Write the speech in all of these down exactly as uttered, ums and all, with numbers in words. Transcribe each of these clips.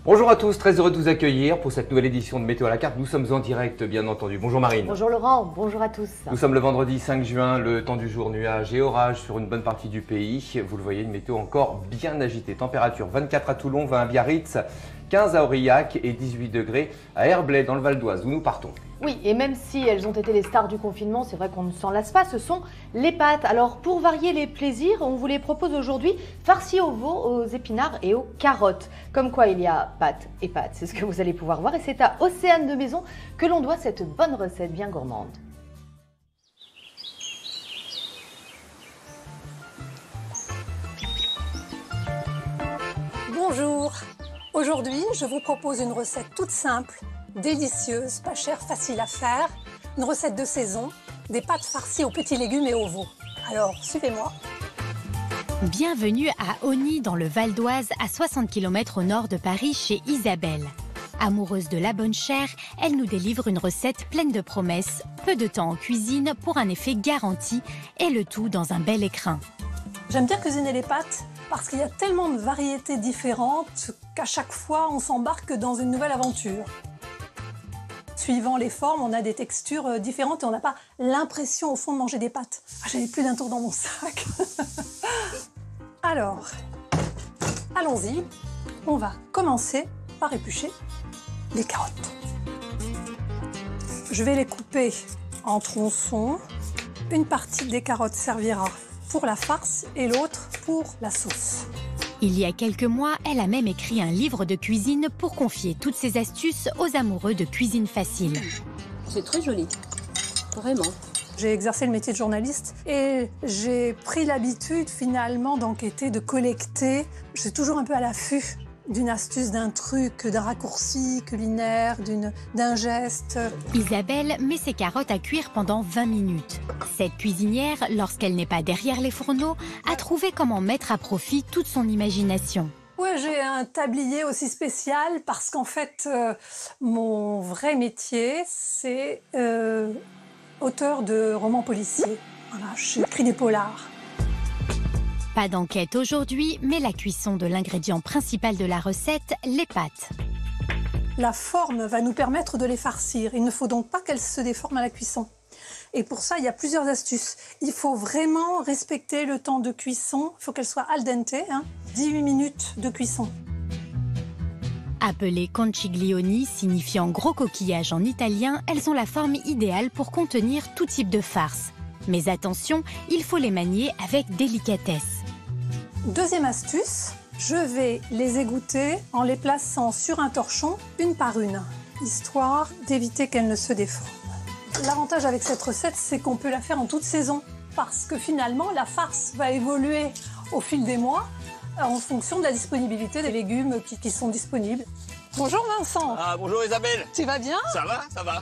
Bonjour à tous, très heureux de vous accueillir pour cette nouvelle édition de Météo à la carte. Nous sommes en direct, bien entendu. Bonjour Marine. Bonjour Laurent, bonjour à tous. Nous sommes le vendredi cinq juin, le temps du jour, nuages et orages sur une bonne partie du pays. Vous le voyez, une météo encore bien agitée. Température vingt-quatre à Toulon, vingt à Biarritz, quinze à Aurillac et dix-huit degrés à Herblay dans le Val d'Oise, où nous partons. Oui, et même si elles ont été les stars du confinement, c'est vrai qu'on ne s'en lasse pas, ce sont les pâtes. Alors pour varier les plaisirs, on vous les propose aujourd'hui farcis au veau, aux épinards et aux carottes. Comme quoi il y a pâtes et pâtes, c'est ce que vous allez pouvoir voir. Et c'est à Océane de Maison que l'on doit cette bonne recette bien gourmande. Bonjour, aujourd'hui je vous propose une recette toute simple, délicieuse, pas chère, facile à faire. Une recette de saison, des pâtes farcies aux petits légumes et au veau. Alors, suivez-moi. Bienvenue à Osny, dans le Val d'Oise, à soixante kilomètres au nord de Paris, chez Isabelle. Amoureuse de la bonne chair, elle nous délivre une recette pleine de promesses, peu de temps en cuisine pour un effet garanti, et le tout dans un bel écrin. J'aime bien cuisiner les pâtes parce qu'il y a tellement de variétés différentes qu'à chaque fois on s'embarque dans une nouvelle aventure. Suivant les formes, on a des textures différentes et on n'a pas l'impression au fond de manger des pâtes. Ah, j'avais plus d'un tour dans mon sac. Alors, allons-y. On va commencer par éplucher les carottes. Je vais les couper en tronçons. Une partie des carottes servira pour la farce et l'autre pour la sauce. Il y a quelques mois, elle a même écrit un livre de cuisine pour confier toutes ses astuces aux amoureux de cuisine facile. C'est très joli, vraiment. J'ai exercé le métier de journaliste et j'ai pris l'habitude finalement d'enquêter, de collecter. Je suis toujours un peu à l'affût d'une astuce, d'un truc, d'un raccourci culinaire, d'une, d'un geste. Isabelle met ses carottes à cuire pendant vingt minutes. Cette cuisinière, lorsqu'elle n'est pas derrière les fourneaux, a trouvé comment mettre à profit toute son imagination. Oui, j'ai un tablier aussi spécial parce qu'en fait, euh, mon vrai métier, c'est euh, auteur de romans policiers. Voilà, j'écris des polars. Pas d'enquête aujourd'hui, mais la cuisson de l'ingrédient principal de la recette, les pâtes. La forme va nous permettre de les farcir. Il ne faut donc pas qu'elles se déforment à la cuisson. Et pour ça, il y a plusieurs astuces. Il faut vraiment respecter le temps de cuisson. Il faut qu'elles soient al dente, hein. dix-huit minutes de cuisson. Appelées conciglioni, signifiant gros coquillage en italien, elles ont la forme idéale pour contenir tout type de farce. Mais attention, il faut les manier avec délicatesse. Deuxième astuce, je vais les égoutter en les plaçant sur un torchon, une par une, histoire d'éviter qu'elles ne se déforment. L'avantage avec cette recette, c'est qu'on peut la faire en toute saison, parce que finalement, la farce va évoluer au fil des mois, en fonction de la disponibilité des légumes qui, qui sont disponibles. Bonjour Vincent. Ah, bonjour Isabelle. Tu vas bien? Ça va, ça va.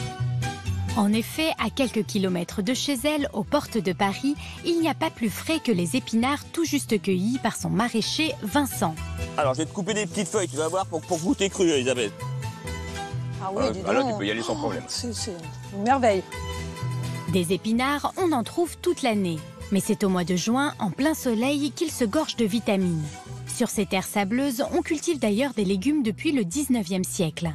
En effet, à quelques kilomètres de chez elle, aux portes de Paris, il n'y a pas plus frais que les épinards tout juste cueillis par son maraîcher Vincent. Alors, je vais te couper des petites feuilles, tu vas voir, pour, pour goûter cru, Isabelle. Ah oui, Euh, dis alors, donc. tu peux y aller sans problème. Oh, c'est, c'est une merveille. Des épinards, on en trouve toute l'année. Mais c'est au mois de juin, en plein soleil, qu'ils se gorgent de vitamines. Sur ces terres sableuses, on cultive d'ailleurs des légumes depuis le dix-neuvième siècle.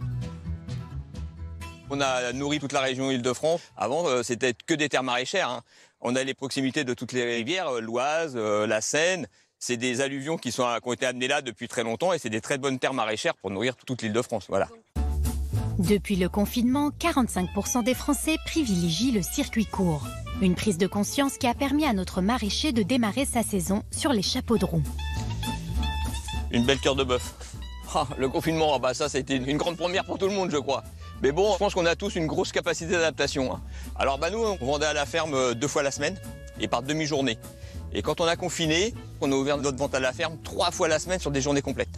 On a nourri toute la région Île-de-France. Avant, euh, c'était que des terres maraîchères, hein. On a les proximités de toutes les rivières, euh, l'Oise, euh, la Seine. C'est des alluvions qui, sont, qui ont été amenées là depuis très longtemps et c'est des très bonnes terres maraîchères pour nourrir toute l'Île-de-France. Voilà. Depuis le confinement, quarante-cinq pour cent des Français privilégient le circuit court. Une prise de conscience qui a permis à notre maraîcher de démarrer sa saison sur les chapeaux de roue. Une belle cœur de bœuf. Ah, le confinement, bah ça, ça a été une grande première pour tout le monde, je crois. Mais bon, je pense qu'on a tous une grosse capacité d'adaptation, hein. Alors bah nous, on vendait à la ferme deux fois la semaine et par demi-journée. Et quand on a confiné, on a ouvert notre vente à la ferme trois fois la semaine sur des journées complètes.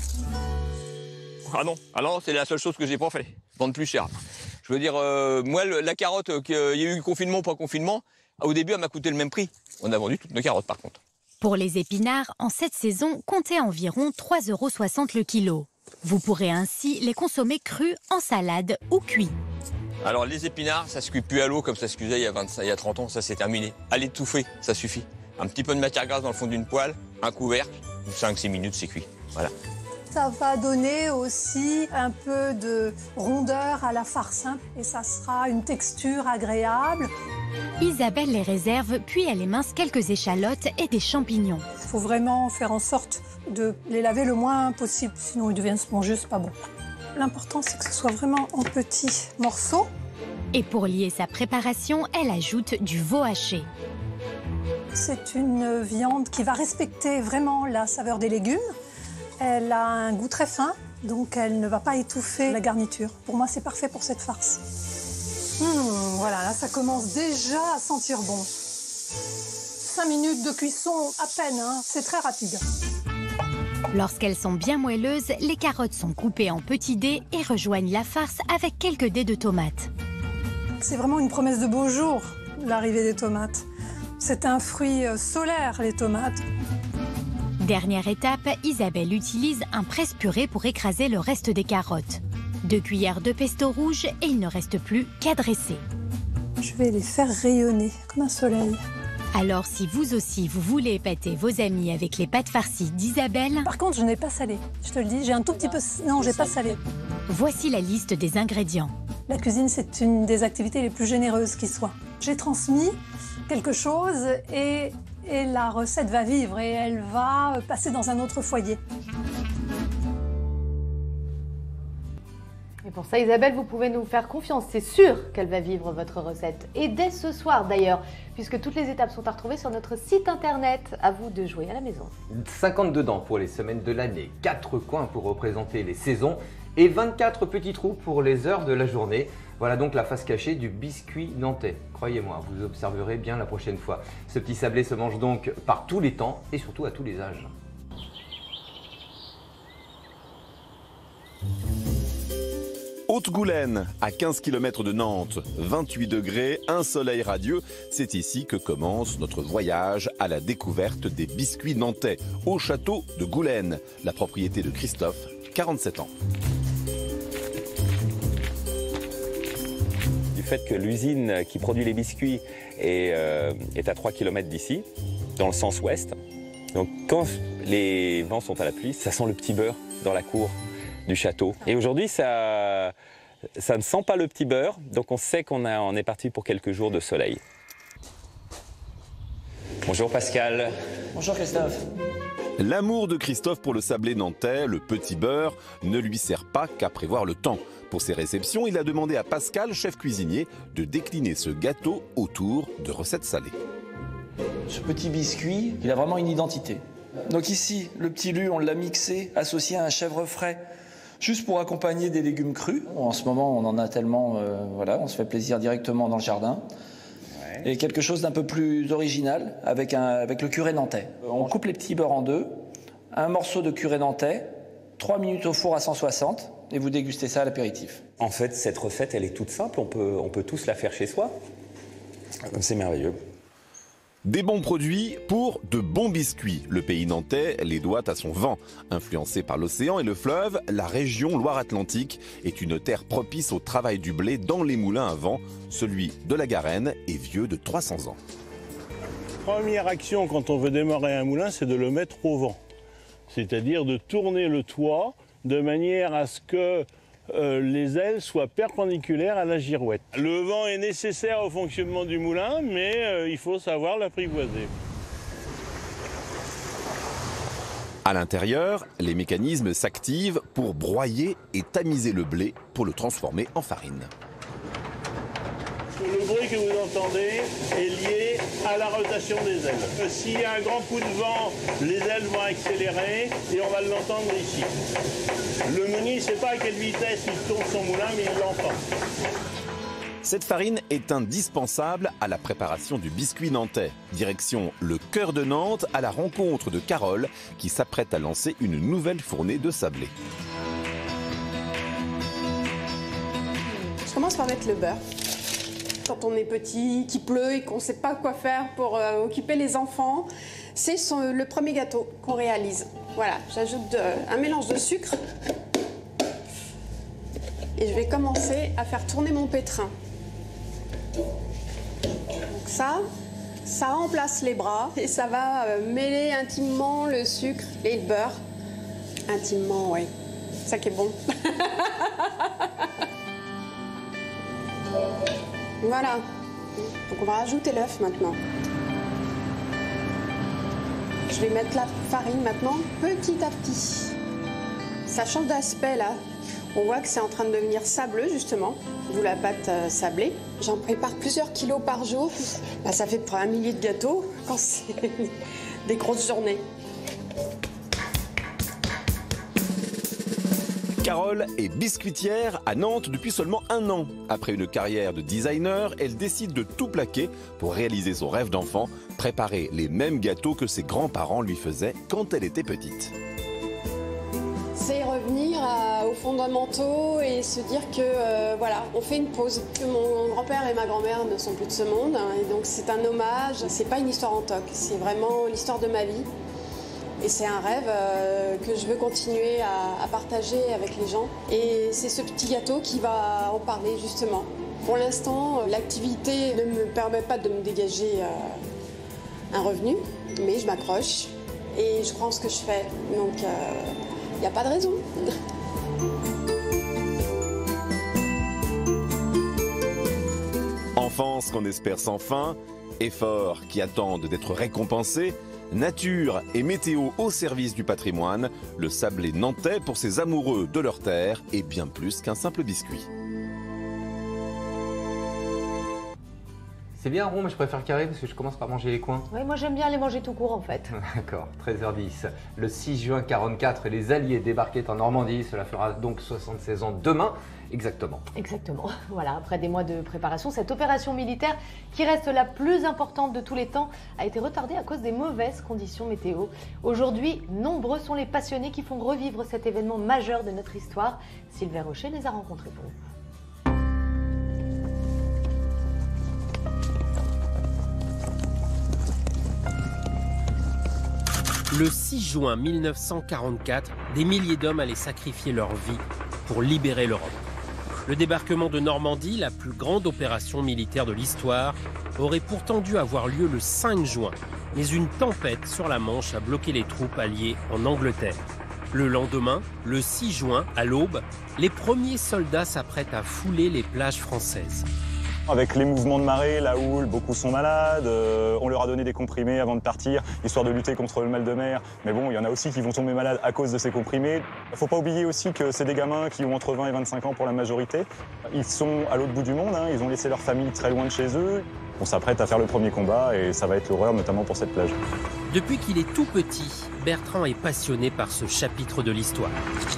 Ah non, ah non, c'est la seule chose que j'ai pas fait, vendre plus cher. Je veux dire, euh, moi, le, la carotte, qu'il y a eu confinement ou pas confinement, au début, elle m'a coûté le même prix. On a vendu toutes nos carottes, par contre. Pour les épinards, en cette saison, comptez environ trois euros soixante le kilo. Vous pourrez ainsi les consommer crus, en salade ou cuits. Alors les épinards, ça se cuit plus à l'eau comme ça se cuisait il y a vingt-cinq, il y a trente ans, ça c'est terminé. À l'étouffer, ça suffit. Un petit peu de matière grasse dans le fond d'une poêle, un couvercle, cinq six minutes c'est cuit. Voilà. Ça va donner aussi un peu de rondeur à la farce, hein, et ça sera une texture agréable. Isabelle les réserve, puis elle émince quelques échalotes et des champignons. Il faut vraiment faire en sorte de les laver le moins possible, sinon ils deviennent spongieux, c'est pas bon. L'important, c'est que ce soit vraiment en petits morceaux. Et pour lier sa préparation, elle ajoute du veau haché. C'est une viande qui va respecter vraiment la saveur des légumes. Elle a un goût très fin, donc elle ne va pas étouffer la garniture. Pour moi, c'est parfait pour cette farce. Mmh, voilà, là, ça commence déjà à sentir bon. Cinq minutes de cuisson à peine, hein, c'est très rapide. Lorsqu'elles sont bien moelleuses, les carottes sont coupées en petits dés et rejoignent la farce avec quelques dés de tomates. C'est vraiment une promesse de beau jour, l'arrivée des tomates. C'est un fruit solaire, les tomates. Dernière étape, Isabelle utilise un presse-purée pour écraser le reste des carottes. Deux cuillères de pesto rouge et il ne reste plus qu'à dresser. Je vais les faire rayonner comme un soleil. Alors si vous aussi vous voulez épater vos amis avec les pâtes farcies d'Isabelle... Par contre, je n'ai pas salé, je te le dis, j'ai un tout petit peu... Non, j'ai pas salé. Voici la liste des ingrédients. La cuisine, c'est une des activités les plus généreuses qui soit. J'ai transmis quelque chose et, et la recette va vivre et elle va passer dans un autre foyer. Et pour ça, Isabelle, vous pouvez nous faire confiance. C'est sûr qu'elle va vivre votre recette. Et dès ce soir, d'ailleurs, puisque toutes les étapes sont à retrouver sur notre site internet. À vous de jouer à la maison. cinquante-deux dents pour les semaines de l'année, quatre coins pour représenter les saisons et vingt-quatre petits trous pour les heures de la journée. Voilà donc la face cachée du biscuit nantais. Croyez-moi, vous observerez bien la prochaine fois. Ce petit sablé se mange donc par tous les temps et surtout à tous les âges. Haute-Goulaine, à quinze kilomètres de Nantes, vingt-huit degrés, un soleil radieux. C'est ici que commence notre voyage à la découverte des biscuits nantais, au château de Goulaine, la propriété de Christophe, quarante-sept ans. Du fait que l'usine qui produit les biscuits est, euh, est à trois kilomètres d'ici, dans le sens ouest, donc quand les vents sont à la pluie, ça sent le petit beurre dans la cour du château. Et aujourd'hui, ça, ça ne sent pas le petit beurre, donc on sait qu'on a, on est parti pour quelques jours de soleil. Bonjour Pascal. Bonjour Christophe. L'amour de Christophe pour le sablé nantais, le petit beurre, ne lui sert pas qu'à prévoir le temps. Pour ses réceptions, il a demandé à Pascal, chef cuisinier, de décliner ce gâteau autour de recettes salées. Ce petit biscuit, il a vraiment une identité. Donc ici, le petit lu, on l'a mixé, associé à un chèvre frais, juste pour accompagner des légumes crus. En ce moment, on en a tellement, euh, voilà, on se fait plaisir directement dans le jardin. Ouais. Et quelque chose d'un peu plus original avec, un, avec le curé nantais. On coupe les petits beurres en deux, un morceau de curé nantais, trois minutes au four à cent soixante, et vous dégustez ça à l'apéritif. En fait, cette recette, elle est toute simple, on peut, on peut tous la faire chez soi. C'est merveilleux. Des bons produits pour de bons biscuits. Le pays nantais les doit à son vent. Influencé par l'océan et le fleuve, la région Loire-Atlantique est une terre propice au travail du blé dans les moulins à vent. Celui de la Garenne est vieux de trois cents ans. Première action quand on veut démarrer un moulin, c'est de le mettre au vent. C'est-à-dire de tourner le toit de manière à ce que Euh, les ailes soient perpendiculaires à la girouette. Le vent est nécessaire au fonctionnement du moulin, mais euh, il faut savoir l'apprivoiser. À l'intérieur, les mécanismes s'activent pour broyer et tamiser le blé pour le transformer en farine. Le bruit que vous entendez est lié à la rotation des ailes. Euh, S'il y a un grand coup de vent, les ailes vont accélérer et on va l'entendre ici. Le meunier ne sait pas à quelle vitesse il tourne son moulin, mais il l'entend. Cette farine est indispensable à la préparation du biscuit nantais. Direction le cœur de Nantes à la rencontre de Carole qui s'apprête à lancer une nouvelle fournée de sablé. Je commence par mettre le beurre. Quand on est petit, qu'il pleut et qu'on ne sait pas quoi faire pour euh, occuper les enfants, c'est son- le premier gâteau qu'on réalise. Voilà, j'ajoute de- un mélange de sucre et je vais commencer à faire tourner mon pétrin. Donc ça, ça remplace les bras et ça va euh, mêler intimement le sucre et le beurre Intimement, oui. C'est ça qui est bon. Voilà. Donc on va rajouter l'œuf maintenant. Je vais mettre la farine maintenant petit à petit. Ça change d'aspect là. On voit que c'est en train de devenir sableux justement, d'où la pâte euh, sablée. J'en prépare plusieurs kilos par jour. Bah, ça fait près un millier de gâteaux quand c'est des grosses journées. Carole est biscuitière à Nantes depuis seulement un an. Après une carrière de designer, elle décide de tout plaquer pour réaliser son rêve d'enfant, préparer les mêmes gâteaux que ses grands-parents lui faisaient quand elle était petite. C'est revenir à, aux fondamentaux et se dire que euh, voilà, on fait une pause. Que mon grand-père et ma grand-mère ne sont plus de ce monde, hein, et donc c'est un hommage. C'est pas une histoire en toc, c'est vraiment l'histoire de ma vie. Et c'est un rêve euh, que je veux continuer à, à partager avec les gens. Et c'est ce petit gâteau qui va en parler justement. Pour l'instant, l'activité ne me permet pas de me dégager euh, un revenu, mais je m'accroche et je crois en ce que je fais. Donc il euh, n'y a pas de raison. Enfance qu'on espère sans fin, efforts qui attendent d'être récompensés, nature et météo au service du patrimoine, le sablé nantais pour ses amoureux de leur terre est bien plus qu'un simple biscuit. C'est bien rond, mais je préfère carré parce que je commence par manger les coins. Oui, moi j'aime bien les manger tout court en fait. D'accord, treize heures dix. Le six juin quarante-quatre, les Alliés débarquaient en Normandie. Cela fera donc soixante-seize ans demain, exactement. Exactement. Voilà, après des mois de préparation, cette opération militaire, qui reste la plus importante de tous les temps, a été retardée à cause des mauvaises conditions météo. Aujourd'hui, nombreux sont les passionnés qui font revivre cet événement majeur de notre histoire. Sylvain Rocher les a rencontrés pour vous. Le six juin mille neuf cent quarante-quatre, des milliers d'hommes allaient sacrifier leur vie pour libérer l'Europe. Le débarquement de Normandie, la plus grande opération militaire de l'histoire, aurait pourtant dû avoir lieu le cinq juin. Mais une tempête sur la Manche a bloqué les troupes alliées en Angleterre. Le lendemain, le six juin, à l'aube, les premiers soldats s'apprêtent à fouler les plages françaises. Avec les mouvements de marée, la houle, beaucoup sont malades. Euh, on leur a donné des comprimés avant de partir, histoire de lutter contre le mal de mer. Mais bon, il y en a aussi qui vont tomber malades à cause de ces comprimés. Il ne faut pas oublier aussi que c'est des gamins qui ont entre vingt et vingt-cinq ans pour la majorité. Ils sont à l'autre bout du monde, hein, ils ont laissé leur famille très loin de chez eux. On s'apprête à faire le premier combat et ça va être l'horreur, notamment pour cette plage. Depuis qu'il est tout petit, Bertrand est passionné par ce chapitre de l'histoire.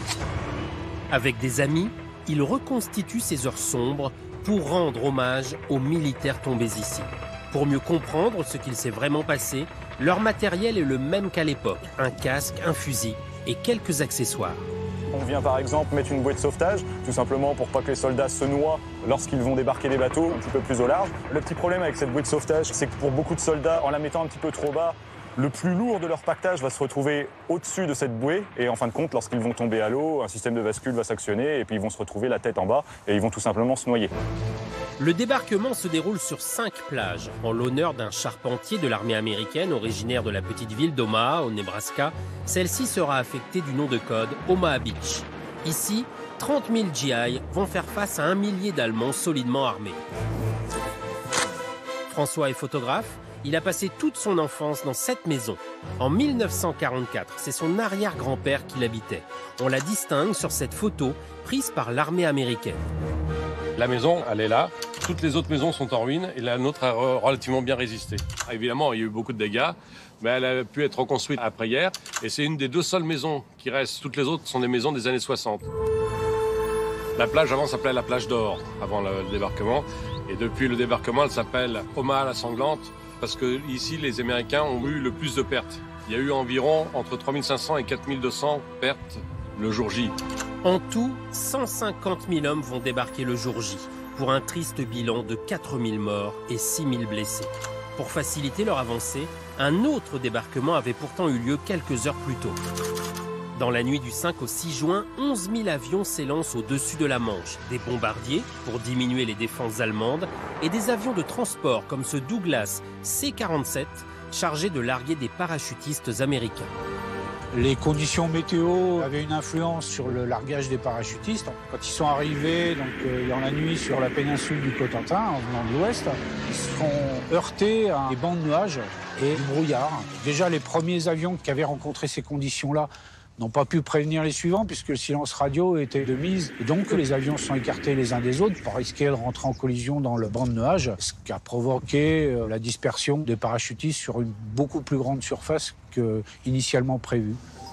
Avec des amis, il reconstitue ces heures sombres pour rendre hommage aux militaires tombés ici. Pour mieux comprendre ce qu'il s'est vraiment passé, leur matériel est le même qu'à l'époque, un casque, un fusil et quelques accessoires. On vient par exemple mettre une bouée de sauvetage, tout simplement pour pas que les soldats se noient lorsqu'ils vont débarquer des bateaux un petit peu plus au large. Le petit problème avec cette bouée de sauvetage, c'est que pour beaucoup de soldats, en la mettant un petit peu trop bas, le plus lourd de leur pactage va se retrouver au-dessus de cette bouée et en fin de compte, lorsqu'ils vont tomber à l'eau, un système de bascule va s'actionner et puis ils vont se retrouver la tête en bas et ils vont tout simplement se noyer. Le débarquement se déroule sur cinq plages en l'honneur d'un charpentier de l'armée américaine originaire de la petite ville d'Omaha au Nebraska. Celle-ci sera affectée du nom de code Omaha Beach. Ici, trente mille G I vont faire face à un millier d'Allemands solidement armés. François est photographe. Il a passé toute son enfance dans cette maison. En mille neuf cent quarante-quatre, c'est son arrière-grand-père qui l'habitait. On la distingue sur cette photo prise par l'armée américaine. La maison, elle est là. Toutes les autres maisons sont en ruine et la nôtre a relativement bien résisté. Évidemment, il y a eu beaucoup de dégâts, mais elle a pu être reconstruite après-hier. Et c'est une des deux seules maisons qui restent. Toutes les autres sont des maisons des années soixante. La plage avant s'appelait la plage d'Or, avant le débarquement. Et depuis le débarquement, elle s'appelle Omaha la Sanglante. Parce que ici, les Américains ont eu le plus de pertes. Il y a eu environ entre trois mille cinq cents et quatre mille deux cents pertes le jour J. En tout, cent cinquante mille hommes vont débarquer le jour J, pour un triste bilan de quatre mille morts et six mille blessés. Pour faciliter leur avancée, un autre débarquement avait pourtant eu lieu quelques heures plus tôt. Dans la nuit du cinq au six juin, onze mille avions s'élancent au-dessus de la Manche. Des bombardiers pour diminuer les défenses allemandes et des avions de transport comme ce Douglas C quarante-sept chargés de larguer des parachutistes américains. Les conditions météo avaient une influence sur le largage des parachutistes. Quand ils sont arrivés donc, euh, dans la nuit sur la péninsule du Cotentin, en venant de l'ouest, ils se sont heurtés à des bancs de nuages et du brouillard. Déjà, les premiers avions qui avaient rencontré ces conditions-là n'ont pas pu prévenir les suivants puisque le silence radio était de mise. Et donc, les avions se sont écartés les uns des autres pour risquer de rentrer en collision dans le banc de nuages, ce qui a provoqué euh, la dispersion des parachutistes sur une beaucoup plus grande surface qu'initialement prévue.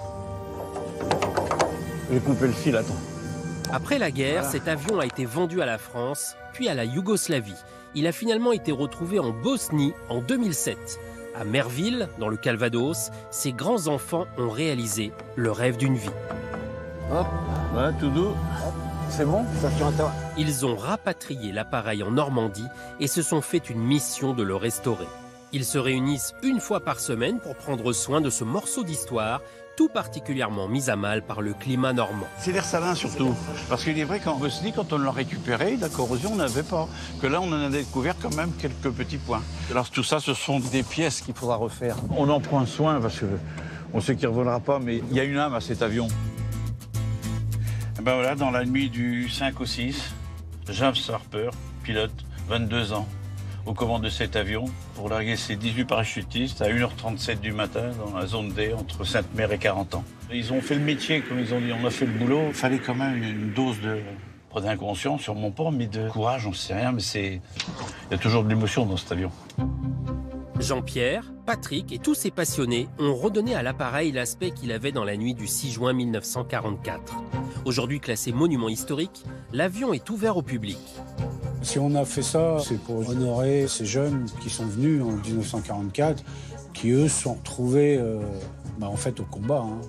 J'ai coupé le fil, attends. Après la guerre, Voilà. cet avion a été vendu à la France, puis à la Yougoslavie. Il a finalement été retrouvé en Bosnie en deux mille sept. À Merville, dans le Calvados, ces grands enfants ont réalisé le rêve d'une vie. Hop, voilà, tout doux. C'est bon, ça tient à toi. Ils ont rapatrié l'appareil en Normandie et se sont fait une mission de le restaurer. Ils se réunissent une fois par semaine pour prendre soin de ce morceau d'histoire, tout particulièrement mis à mal par le climat normand. C'est l'air salin surtout, parce qu'il est vrai qu'en Bosnie, quand on l'a récupéré, la corrosion on n'avait pas. Que là, on en a découvert quand même quelques petits points. Alors tout ça, ce sont des pièces qu'il faudra refaire. On en prend soin parce que on sait qu'il ne revolera pas, mais il y a une âme à cet avion. Et ben voilà, dans la nuit du cinq au six, James Harper, pilote, vingt-deux ans, aux commandes de cet avion pour larguer ses dix-huit parachutistes à une heure trente-sept du matin dans la zone D entre Sainte-Mère et Carentan. Ils ont fait le métier, comme ils ont dit, on a fait le boulot. Il fallait quand même une dose de, pas d'inconscience sur mon part, mais de courage, on ne sait rien, mais c'est, il y a toujours de l'émotion dans cet avion. Jean-Pierre, Patrick et tous ces passionnés ont redonné à l'appareil l'aspect qu'il avait dans la nuit du six juin mille neuf cent quarante-quatre. Aujourd'hui classé monument historique, l'avion est ouvert au public. Si on a fait ça, c'est pour honorer ces jeunes qui sont venus en dix-neuf cent quarante-quatre, qui eux se sont retrouvés euh, bah, en fait au combat. Hein.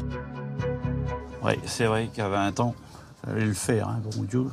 Oui, c'est vrai qu'à vingt ans, il fallait le faire, hein, bon Dieu.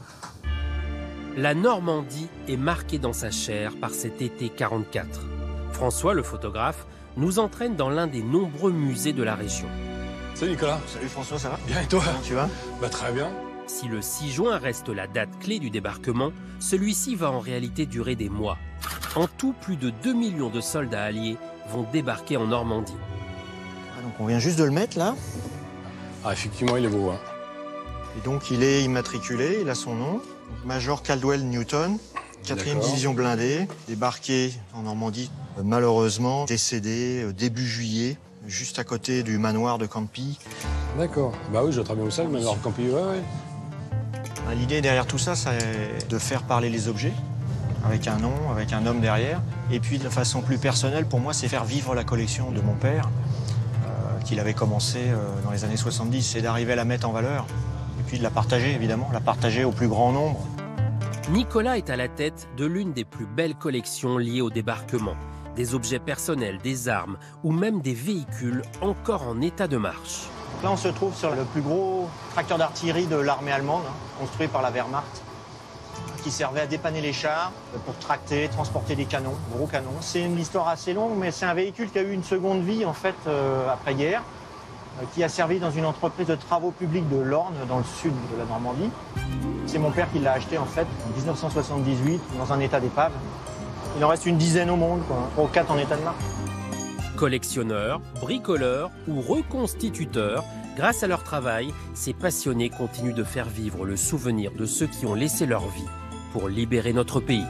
La Normandie est marquée dans sa chair par cet été quarante-quatre. François, le photographe, nous entraîne dans l'un des nombreux musées de la région. Salut Nicolas. Salut François, ça va? Bien et toi? Comment tu vas? Bah très bien. Si le six juin reste la date clé du débarquement, celui-ci va en réalité durer des mois. En tout, plus de deux millions de soldats alliés vont débarquer en Normandie. Ah, donc on vient juste de le mettre là. Ah effectivement, il est beau. Hein. Et donc il est immatriculé, il a son nom. Donc, Major Caldwell Newton, quatrième division blindée, débarqué en Normandie, euh, malheureusement décédé euh, début juillet, juste à côté du manoir de Campy. D'accord. Bah oui, je vois très bien où ça, le manoir Campy. Ouais, ouais. L'idée derrière tout ça, c'est de faire parler les objets, avec un nom, avec un homme derrière. Et puis de façon plus personnelle, pour moi, c'est faire vivre la collection de mon père, euh, qu'il avait commencé euh, dans les années soixante-dix, c'est d'arriver à la mettre en valeur. Et puis de la partager, évidemment, la partager au plus grand nombre. Nicolas est à la tête de l'une des plus belles collections liées au débarquement. Des objets personnels, des armes ou même des véhicules encore en état de marche. Là, on se trouve sur le plus gros tracteur d'artillerie de l'armée allemande, hein, construit par la Wehrmacht, qui servait à dépanner les chars pour tracter, transporter des canons, gros canons. C'est une histoire assez longue, mais c'est un véhicule qui a eu une seconde vie, en fait, euh, après-guerre, euh, qui a servi dans une entreprise de travaux publics de l'Orne, dans le sud de la Normandie. C'est mon père qui l'a acheté, en fait, en dix-neuf cent soixante-dix-huit, dans un état d'épave. Il en reste une dizaine au monde, quoi, trois ou quatre en état de marche. Collectionneurs, bricoleurs ou reconstituteurs, grâce à leur travail, ces passionnés continuent de faire vivre le souvenir de ceux qui ont laissé leur vie pour libérer notre pays.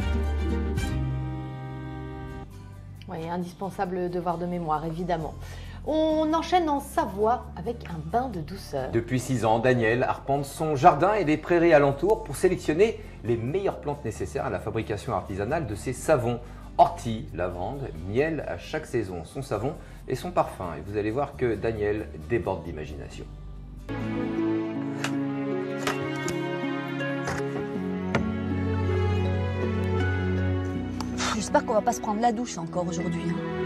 Oui, indispensable devoir de mémoire, évidemment. On enchaîne en Savoie avec un bain de douceur. Depuis six ans, Daniel arpente son jardin et les prairies alentours pour sélectionner les meilleures plantes nécessaires à la fabrication artisanale de ses savons. Ortie, lavande, miel à chaque saison, son savon et son parfum. Et vous allez voir que Daniel déborde d'imagination. J'espère qu'on va pas se prendre la douche encore aujourd'hui.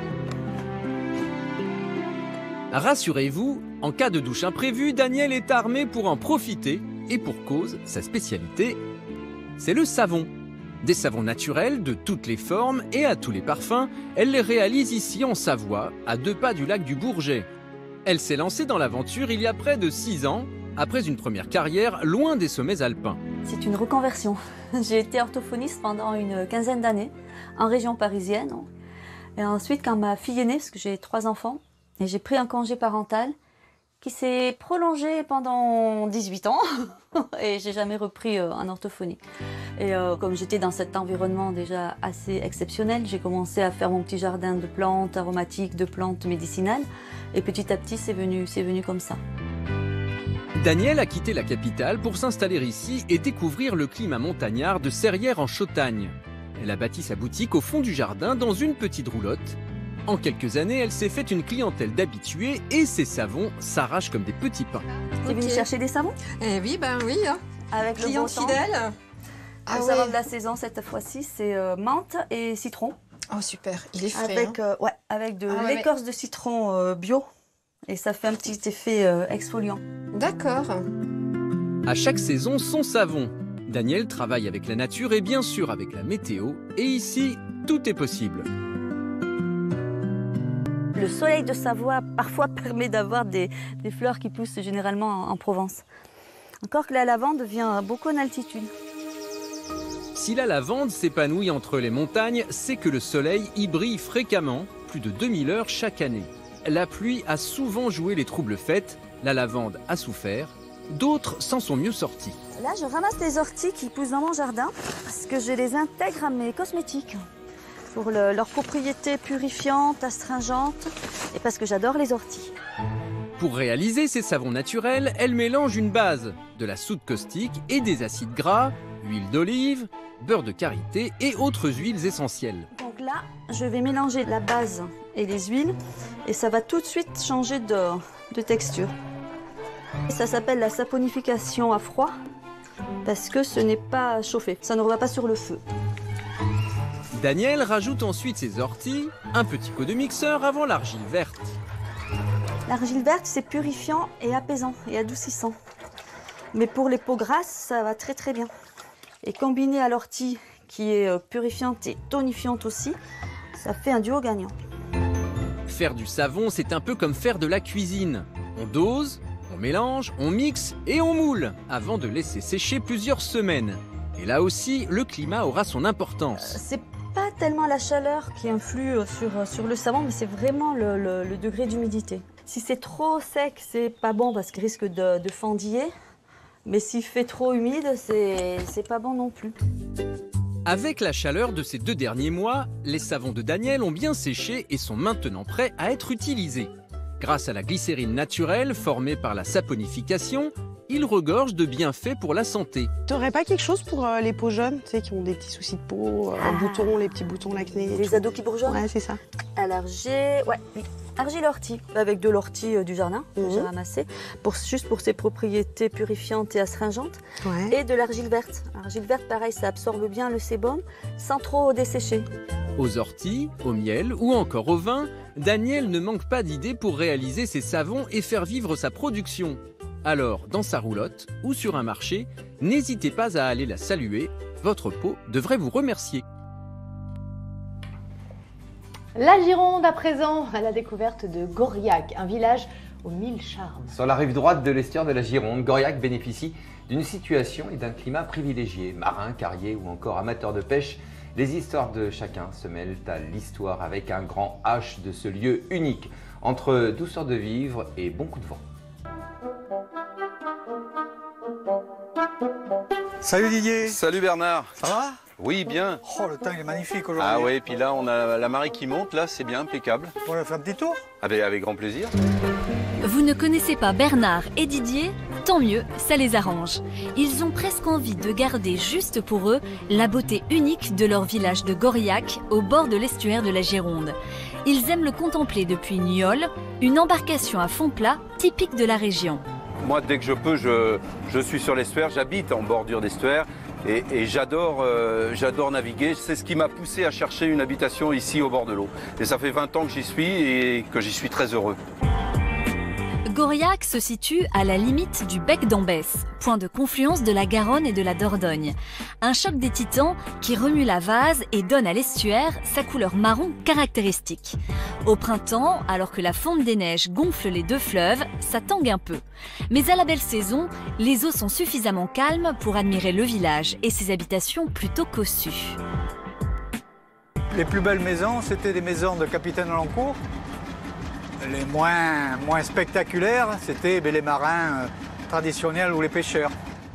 Rassurez-vous, en cas de douche imprévue, Daniel est armé pour en profiter. Et pour cause, sa spécialité, c'est le savon. Des savons naturels de toutes les formes et à tous les parfums, elle les réalise ici en Savoie, à deux pas du lac du Bourget. Elle s'est lancée dans l'aventure il y a près de six ans, après une première carrière loin des sommets alpins. C'est une reconversion. J'ai été orthophoniste pendant une quinzaine d'années, en région parisienne. Et ensuite, quand ma fille est née, parce que j'ai trois enfants, Et j'ai pris un congé parental qui s'est prolongé pendant dix-huit ans et j'ai jamais repris euh, en orthophonie. Et euh, comme j'étais dans cet environnement déjà assez exceptionnel, j'ai commencé à faire mon petit jardin de plantes aromatiques, de plantes médicinales et petit à petit c'est venu, c'est venu comme ça. Danielle a quitté la capitale pour s'installer ici et découvrir le climat montagnard de Serrières en Chautagne. Elle a bâti sa boutique au fond du jardin dans une petite roulotte. En quelques années, elle s'est fait une clientèle d'habitués et ses savons s'arrachent comme des petits pains. Tu es venu chercher des savons? Eh oui, ben oui. Hein. Avec le client beau temps. fidèle. Ah le savon de la saison cette fois-ci, c'est euh, menthe et citron. Oh super, il est frais. Avec, hein. euh, ouais, avec de Ah ouais, l'écorce mais... de citron euh, bio. Et ça fait un petit effet euh, exfoliant. D'accord. À chaque saison, son savon. Danielle travaille avec la nature et bien sûr avec la météo. Et ici, tout est possible. Le soleil de Savoie parfois permet d'avoir des, des fleurs qui poussent généralement en, en Provence. Encore que la lavande vient beaucoup en altitude. Si la lavande s'épanouit entre les montagnes, c'est que le soleil y brille fréquemment, plus de deux mille heures chaque année. La pluie a souvent joué les troubles faits, la lavande a souffert, d'autres s'en sont mieux sortis. Là, je ramasse les orties qui poussent dans mon jardin parce que je les intègre à mes cosmétiques pour le, leur propriété purifiante, astringente et parce que j'adore les orties. Pour réaliser ces savons naturels, elle mélange une base, de la soude caustique et des acides gras, huile d'olive, beurre de karité et autres huiles essentielles. Donc là, je vais mélanger la base et les huiles et ça va tout de suite changer de, de texture. Ça s'appelle la saponification à froid parce que ce n'est pas chauffé, ça ne va pas sur le feu. Danielle rajoute ensuite ses orties, un petit coup de mixeur avant l'argile verte. L'argile verte, c'est purifiant et apaisant et adoucissant. Mais pour les peaux grasses, ça va très très bien. Et combiné à l'ortie, qui est purifiante et tonifiante aussi, ça fait un duo gagnant. Faire du savon, c'est un peu comme faire de la cuisine. On dose, on mélange, on mixe et on moule, avant de laisser sécher plusieurs semaines. Et là aussi, le climat aura son importance. Euh, c'est pas tellement la chaleur qui influe sur, sur le savon, mais c'est vraiment le, le, le degré d'humidité. Si c'est trop sec, c'est pas bon parce qu'il risque de, de fendiller. Mais s'il fait trop humide, c'est c'est pas bon non plus. Avec la chaleur de ces deux derniers mois, les savons de Danielle ont bien séché et sont maintenant prêts à être utilisés. Grâce à la glycérine naturelle formée par la saponification, ils regorgent de bienfaits pour la santé. T'aurais pas quelque chose pour euh, les peaux jeunes, tu sais, qui ont des petits soucis de peau, euh, ah. boutons, les petits boutons l'acné. Les tout. Ados qui bourgeonnent. Ouais, c'est ça. Alors j'ai, ouais, argile ortie, avec de l'ortie euh, du jardin que mmh. j'ai ramassé, pour, juste pour ses propriétés purifiantes et astringentes, ouais. Et de l'argile verte. L'argile verte, pareil, ça absorbe bien le sébum sans trop dessécher. Aux orties, au miel ou encore au vin, Danielle ne manque pas d'idées pour réaliser ses savons et faire vivre sa production. Alors, dans sa roulotte ou sur un marché, n'hésitez pas à aller la saluer, votre peau devrait vous remercier. La Gironde à présent, à la découverte de Gauriac, un village aux mille charmes. Sur la rive droite de l'estuaire de la Gironde, Gauriac bénéficie d'une situation et d'un climat privilégié. Marins, carriers ou encore amateurs de pêche, les histoires de chacun se mêlent à l'histoire avec un grand H de ce lieu unique, entre douceur de vivre et bon coup de vent. Salut Didier. Salut Bernard. Ça va? Oui, bien. Oh, le temps il est magnifique aujourd'hui. Ah ouais, et puis là on a la marée qui monte, là c'est bien, impeccable. On va faire un petit tour? Avec, avec grand plaisir. Vous ne connaissez pas Bernard et Didier? Tant mieux, ça les arrange. Ils ont presque envie de garder juste pour eux la beauté unique de leur village de Gauriac au bord de l'estuaire de la Gironde. Ils aiment le contempler depuis une yole, une embarcation à fond plat typique de la région. Moi, dès que je peux, je, je suis sur l'estuaire, j'habite en bordure d'estuaire et, et j'adore euh, j'adore naviguer. C'est ce qui m'a poussé à chercher une habitation ici au bord de l'eau. Et ça fait vingt ans que j'y suis et que j'y suis très heureux. Gauriac se situe à la limite du bec d'Ambès, point de confluence de la Garonne et de la Dordogne. Un choc des titans qui remue la vase et donne à l'estuaire sa couleur marron caractéristique. Au printemps, alors que la fonte des neiges gonfle les deux fleuves, ça tangue un peu. Mais à la belle saison, les eaux sont suffisamment calmes pour admirer le village et ses habitations plutôt cossues. Les plus belles maisons, c'était des maisons de capitaine Alencourt. Les moins, moins spectaculaires, c'était ben, les marins euh, traditionnels ou les pêcheurs.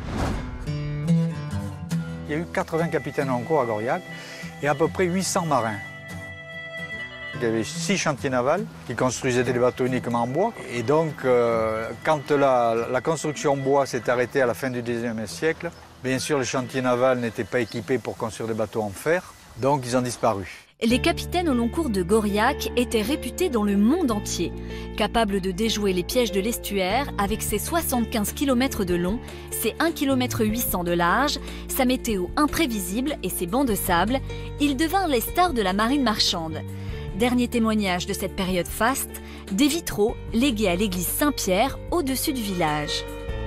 Il y a eu quatre-vingts capitaines en cours à Goriac et à peu près huit cents marins. Il y avait six chantiers navals qui construisaient des bateaux uniquement en bois. Et donc, euh, quand la, la construction en bois s'est arrêtée à la fin du dix-neuvième siècle, bien sûr, les chantiers navals n'étaient pas équipés pour construire des bateaux en fer, donc ils ont disparu. Les capitaines au long cours de Goriac étaient réputés dans le monde entier, capables de déjouer les pièges de l'estuaire avec ses soixante-quinze kilomètres de long, ses un virgule huit cents kilomètres de large, sa météo imprévisible et ses bancs de sable. Ils devinrent les stars de la marine marchande. Dernier témoignage de cette période faste, des vitraux légués à l'église Saint-Pierre au-dessus du village.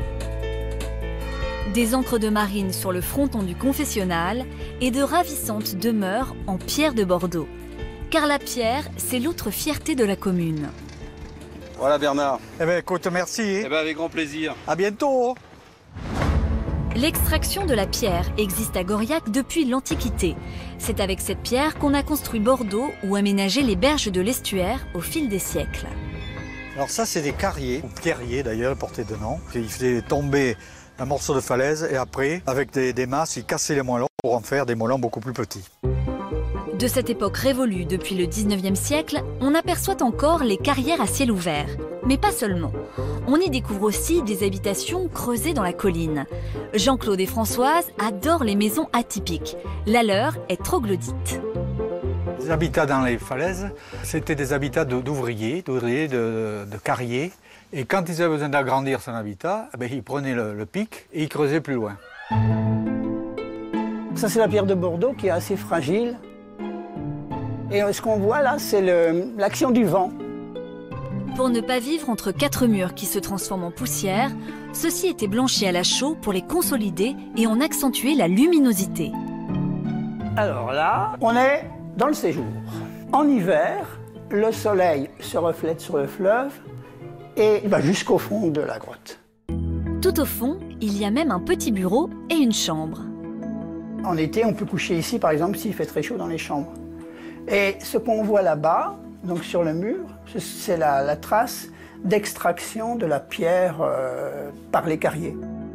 Des ancres de marine sur le fronton du confessionnal et de ravissantes demeures en pierre de Bordeaux. Car la pierre, c'est l'autre fierté de la commune. Voilà Bernard. Eh bien écoute, merci. Eh bien avec grand plaisir. À bientôt. L'extraction de la pierre existe à Goriac depuis l'Antiquité. C'est avec cette pierre qu'on a construit Bordeaux ou aménagé les berges de l'estuaire au fil des siècles. Alors ça, c'est des carriers, ou pierriers d'ailleurs, portés de nom. Ils faisaient tomber un morceau de falaise et après, avec des, des masses, ils cassaient les moellons pour en faire des moellons beaucoup plus petits. De cette époque révolue depuis le dix-neuvième siècle, on aperçoit encore les carrières à ciel ouvert. Mais pas seulement. On y découvre aussi des habitations creusées dans la colline. Jean-Claude et Françoise adorent les maisons atypiques. La leur est troglodyte. Les habitats dans les falaises, c'était des habitats d'ouvriers, d'ouvriers, de, de carriers. Et quand ils avaient besoin d'agrandir son habitat, eh bien, ils prenaient le, le pic et ils creusaient plus loin. Ça, c'est la pierre de Bordeaux qui est assez fragile. Et ce qu'on voit là, c'est l'action du vent. Pour ne pas vivre entre quatre murs qui se transforment en poussière, ceux-ci étaient blanchis à la chaux pour les consolider et en accentuer la luminosité. Alors là, on est dans le séjour. En hiver, le soleil se reflète sur le fleuve et va jusqu'au fond de la grotte. Tout au fond, il y a même un petit bureau et une chambre. En été, on peut coucher ici, par exemple, s'il fait très chaud dans les chambres. Et ce qu'on voit là-bas, donc sur le mur, c'est la, la trace d'extraction de la pierre euh, par les carriers.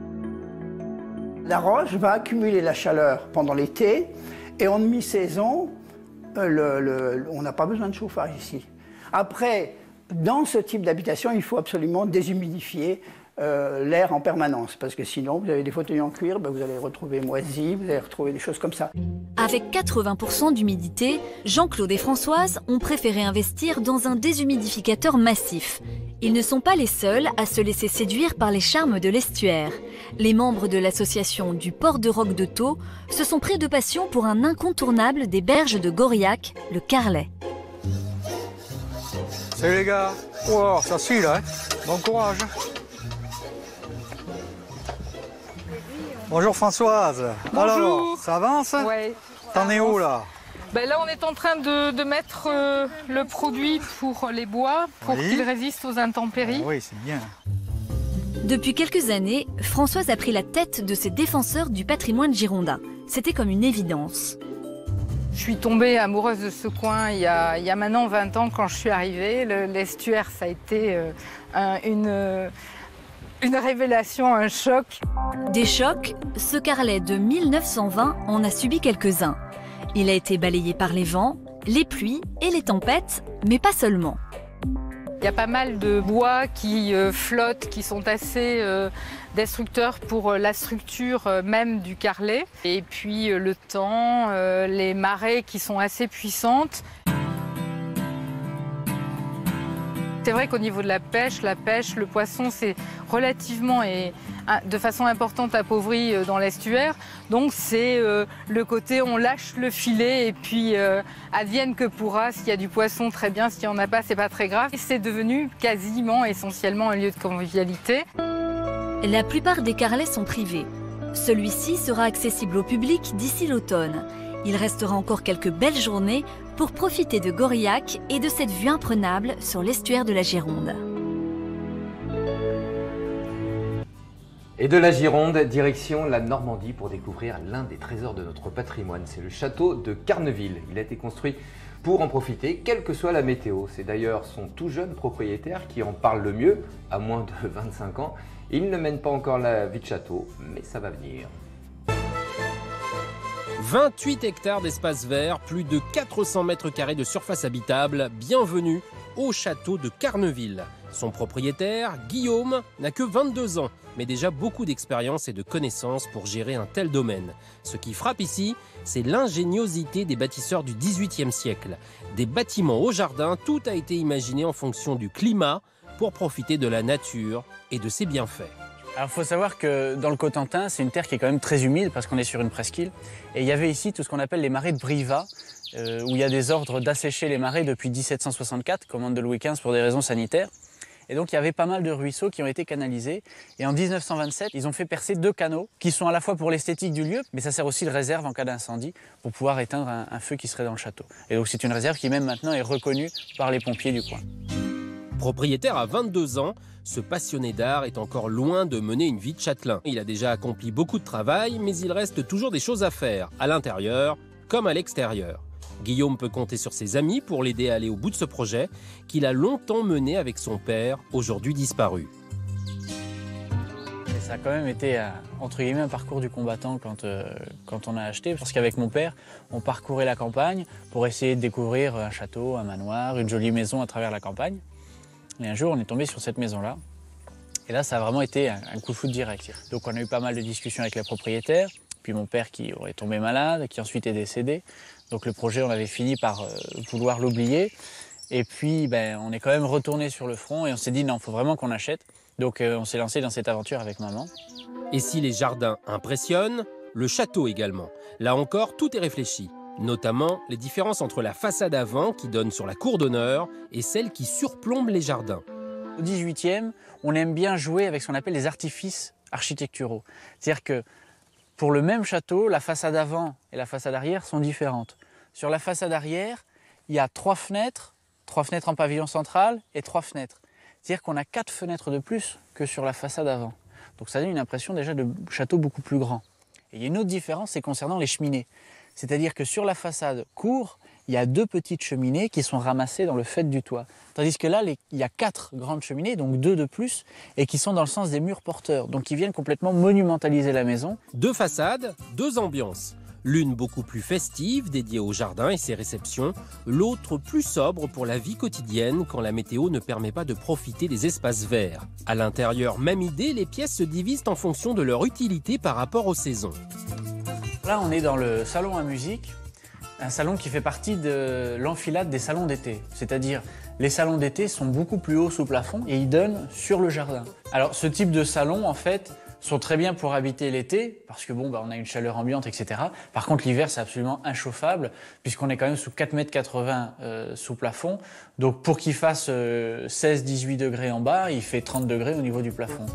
La roche va accumuler la chaleur pendant l'été et en demi-saison, euh, le, le, on n'a pas besoin de chauffage ici. Après, dans ce type d'habitation, il faut absolument déshumidifier euh, l'air en permanence parce que sinon, vous avez des fauteuils en cuir, ben, vous allez retrouver moisis, vous allez retrouver des choses comme ça. Avec quatre-vingts pour cent d'humidité, Jean-Claude et Françoise ont préféré investir dans un déshumidificateur massif. Ils ne sont pas les seuls à se laisser séduire par les charmes de l'estuaire. Les membres de l'association du Port de Roque de Thau se sont pris de passion pour un incontournable des berges de Goriac, le carlet. Salut les gars. Oh, ça suit là, hein. Bon courage. Bonjour Françoise. Bonjour. Alors, ça avance? Ouais. T'en es où là? Ben là, on est en train de, de mettre euh, le produit pour les bois, pour Oui. qu'ils résistent aux intempéries. Oui, c'est bien. Depuis quelques années, Françoise a pris la tête de ces défenseurs du patrimoine girondin. C'était comme une évidence. Je suis tombée amoureuse de ce coin il y a, il y a maintenant vingt ans quand je suis arrivée. Le- L'estuaire, ça a été euh, un- une, euh, une révélation, un choc. Des chocs, ce carlet de mille neuf cent vingt en a subi quelques-uns. Il a été balayé par les vents, les pluies et les tempêtes, mais pas seulement. Il y a pas mal de bois qui euh, flottent, qui sont assez euh, destructeurs pour euh, la structure euh, même du carlet. Et puis euh, le temps, euh, les marées qui sont assez puissantes. C'est vrai qu'au niveau de la pêche, la pêche, le poisson, c'est relativement et ah, de façon importante appauvri euh, dans l'estuaire. Donc c'est euh, le côté on lâche le filet et puis euh, advienne que pourra. S'il y a du poisson, très bien. S'il n'y en a pas, c'est pas très grave. Et c'est devenu quasiment essentiellement un lieu de convivialité. La plupart des carlets sont privés. Celui-ci sera accessible au public d'ici l'automne. Il restera encore quelques belles journées pour profiter de Goriac et de cette vue imprenable sur l'estuaire de la Gironde. Et de la Gironde, direction la Normandie pour découvrir l'un des trésors de notre patrimoine. C'est le château de Carneville. Il a été construit pour en profiter, quelle que soit la météo. C'est d'ailleurs son tout jeune propriétaire qui en parle le mieux, à moins de vingt-cinq ans. Il ne mène pas encore la vie de château, mais ça va venir. vingt-huit hectares d'espace vert, plus de quatre cents mètres carrés de surface habitable. Bienvenue au château de Carneville. Son propriétaire, Guillaume, n'a que vingt-deux ans, mais déjà beaucoup d'expérience et de connaissances pour gérer un tel domaine. Ce qui frappe ici, c'est l'ingéniosité des bâtisseurs du dix-huitième siècle. Des bâtiments au jardin, tout a été imaginé en fonction du climat pour profiter de la nature et de ses bienfaits. Alors il faut savoir que dans le Cotentin, c'est une terre qui est quand même très humide parce qu'on est sur une presqu'île. Et il y avait ici tout ce qu'on appelle les marais de Brivat, euh, où il y a des ordres d'assécher les marais depuis mille sept cent soixante-quatre, commande de Louis quinze pour des raisons sanitaires. Et donc il y avait pas mal de ruisseaux qui ont été canalisés. Et en mille neuf cent vingt-sept, ils ont fait percer deux canaux qui sont à la fois pour l'esthétique du lieu, mais ça sert aussi de réserve en cas d'incendie pour pouvoir éteindre un, un feu qui serait dans le château. Et donc c'est une réserve qui même maintenant est reconnue par les pompiers du coin. Propriétaire à vingt-deux ans, ce passionné d'art est encore loin de mener une vie de châtelain. Il a déjà accompli beaucoup de travail, mais il reste toujours des choses à faire, à l'intérieur comme à l'extérieur. Guillaume peut compter sur ses amis pour l'aider à aller au bout de ce projet qu'il a longtemps mené avec son père, aujourd'hui disparu. Et ça a quand même été, euh, entre guillemets, un parcours du combattant quand, euh, quand on a acheté. Parce qu'avec mon père, on parcourait la campagne pour essayer de découvrir un château, un manoir, une jolie maison à travers la campagne. Et un jour, on est tombé sur cette maison-là. Et là, ça a vraiment été un, un coup de foudre direct. Donc on a eu pas mal de discussions avec les propriétaires, puis mon père qui aurait tombé malade, qui ensuite est décédé. Donc le projet, on avait fini par euh, vouloir l'oublier. Et puis, ben, on est quand même retourné sur le front et on s'est dit non, il faut vraiment qu'on achète. Donc euh, on s'est lancé dans cette aventure avec maman. Et si les jardins impressionnent, le château également. Là encore, tout est réfléchi. Notamment les différences entre la façade avant qui donne sur la cour d'honneur et celle qui surplombe les jardins. Au dix-huitième, on aime bien jouer avec ce qu'on appelle les artifices architecturaux. C'est-à-dire que pour le même château, la façade avant et la façade arrière sont différentes. Sur la façade arrière, il y a trois fenêtres, trois fenêtres en pavillon central et trois fenêtres. C'est-à-dire qu'on a quatre fenêtres de plus que sur la façade avant. Donc ça donne une impression déjà de château beaucoup plus grand. Et il y a une autre différence, c'est concernant les cheminées. C'est-à-dire que sur la façade cour, il y a deux petites cheminées qui sont ramassées dans le faîte du toit. Tandis que là, les, il y a quatre grandes cheminées, donc deux de plus, et qui sont dans le sens des murs porteurs, donc qui viennent complètement monumentaliser la maison. Deux façades, deux ambiances. L'une beaucoup plus festive, dédiée au jardin et ses réceptions, l'autre plus sobre pour la vie quotidienne quand la météo ne permet pas de profiter des espaces verts. À l'intérieur, même idée, les pièces se divisent en fonction de leur utilité par rapport aux saisons. Là, on est dans le salon à musique, un salon qui fait partie de l'enfilade des salons d'été. C'est-à-dire, les salons d'été sont beaucoup plus hauts sous plafond et ils donnent sur le jardin. Alors, ce type de salon, en fait, sont très bien pour habiter l'été, parce que bon, bah, on a une chaleur ambiante, et cetera. Par contre, l'hiver, c'est absolument inchauffable, puisqu'on est quand même sous quatre mètres quatre-vingts euh, sous plafond. Donc, pour qu'il fasse euh, seize à dix-huit degrés en bas, il fait trente degrés au niveau du plafond.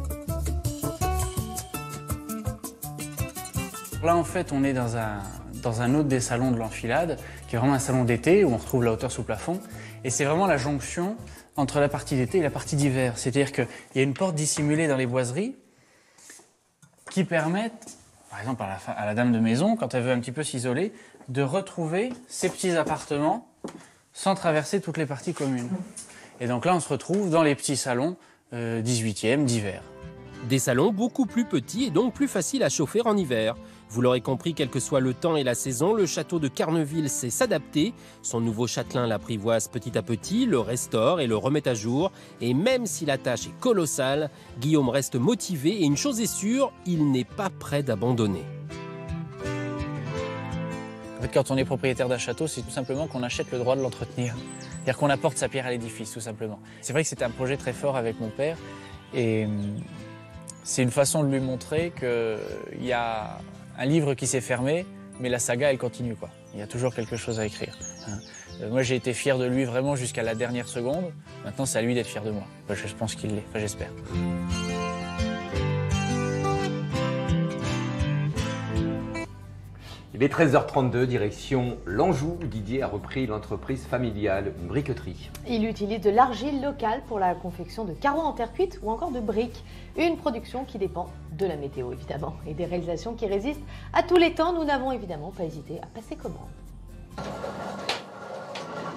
Là, en fait, on est dans un, dans un autre des salons de l'enfilade, qui est vraiment un salon d'été, où on retrouve la hauteur sous plafond. Et c'est vraiment la jonction entre la partie d'été et la partie d'hiver. C'est-à-dire qu'il y a une porte dissimulée dans les boiseries qui permettent, par exemple à la, à la dame de maison, quand elle veut un petit peu s'isoler, de retrouver ses petits appartements sans traverser toutes les parties communes. Et donc là, on se retrouve dans les petits salons euh, dix-huitième d'hiver. Des salons beaucoup plus petits et donc plus faciles à chauffer en hiver. Vous l'aurez compris, quel que soit le temps et la saison, le château de Carneville sait s'adapter. Son nouveau châtelain l'apprivoise petit à petit, le restaure et le remet à jour. Et même si la tâche est colossale, Guillaume reste motivé et une chose est sûre, il n'est pas prêt d'abandonner. En fait, quand on est propriétaire d'un château, c'est tout simplement qu'on achète le droit de l'entretenir. C'est-à-dire qu'on apporte sa pierre à l'édifice, tout simplement. C'est vrai que c'était un projet très fort avec mon père. Et c'est une façon de lui montrer qu'il y a un livre qui s'est fermé, mais la saga, elle continue, quoi. Il y a toujours quelque chose à écrire. Hein. Euh, moi, j'ai été fier de lui vraiment jusqu'à la dernière seconde. Maintenant, c'est à lui d'être fier de moi. Enfin, je pense qu'il l'est, enfin, j'espère. Il est treize heures trente-deux, direction l'Anjou. Didier a repris l'entreprise familiale, une briqueterie. Il utilise de l'argile locale pour la confection de carreaux en terre cuite ou encore de briques. Une production qui dépend de la météo évidemment et des réalisations qui résistent à tous les temps. Nous n'avons évidemment pas hésité à passer commande.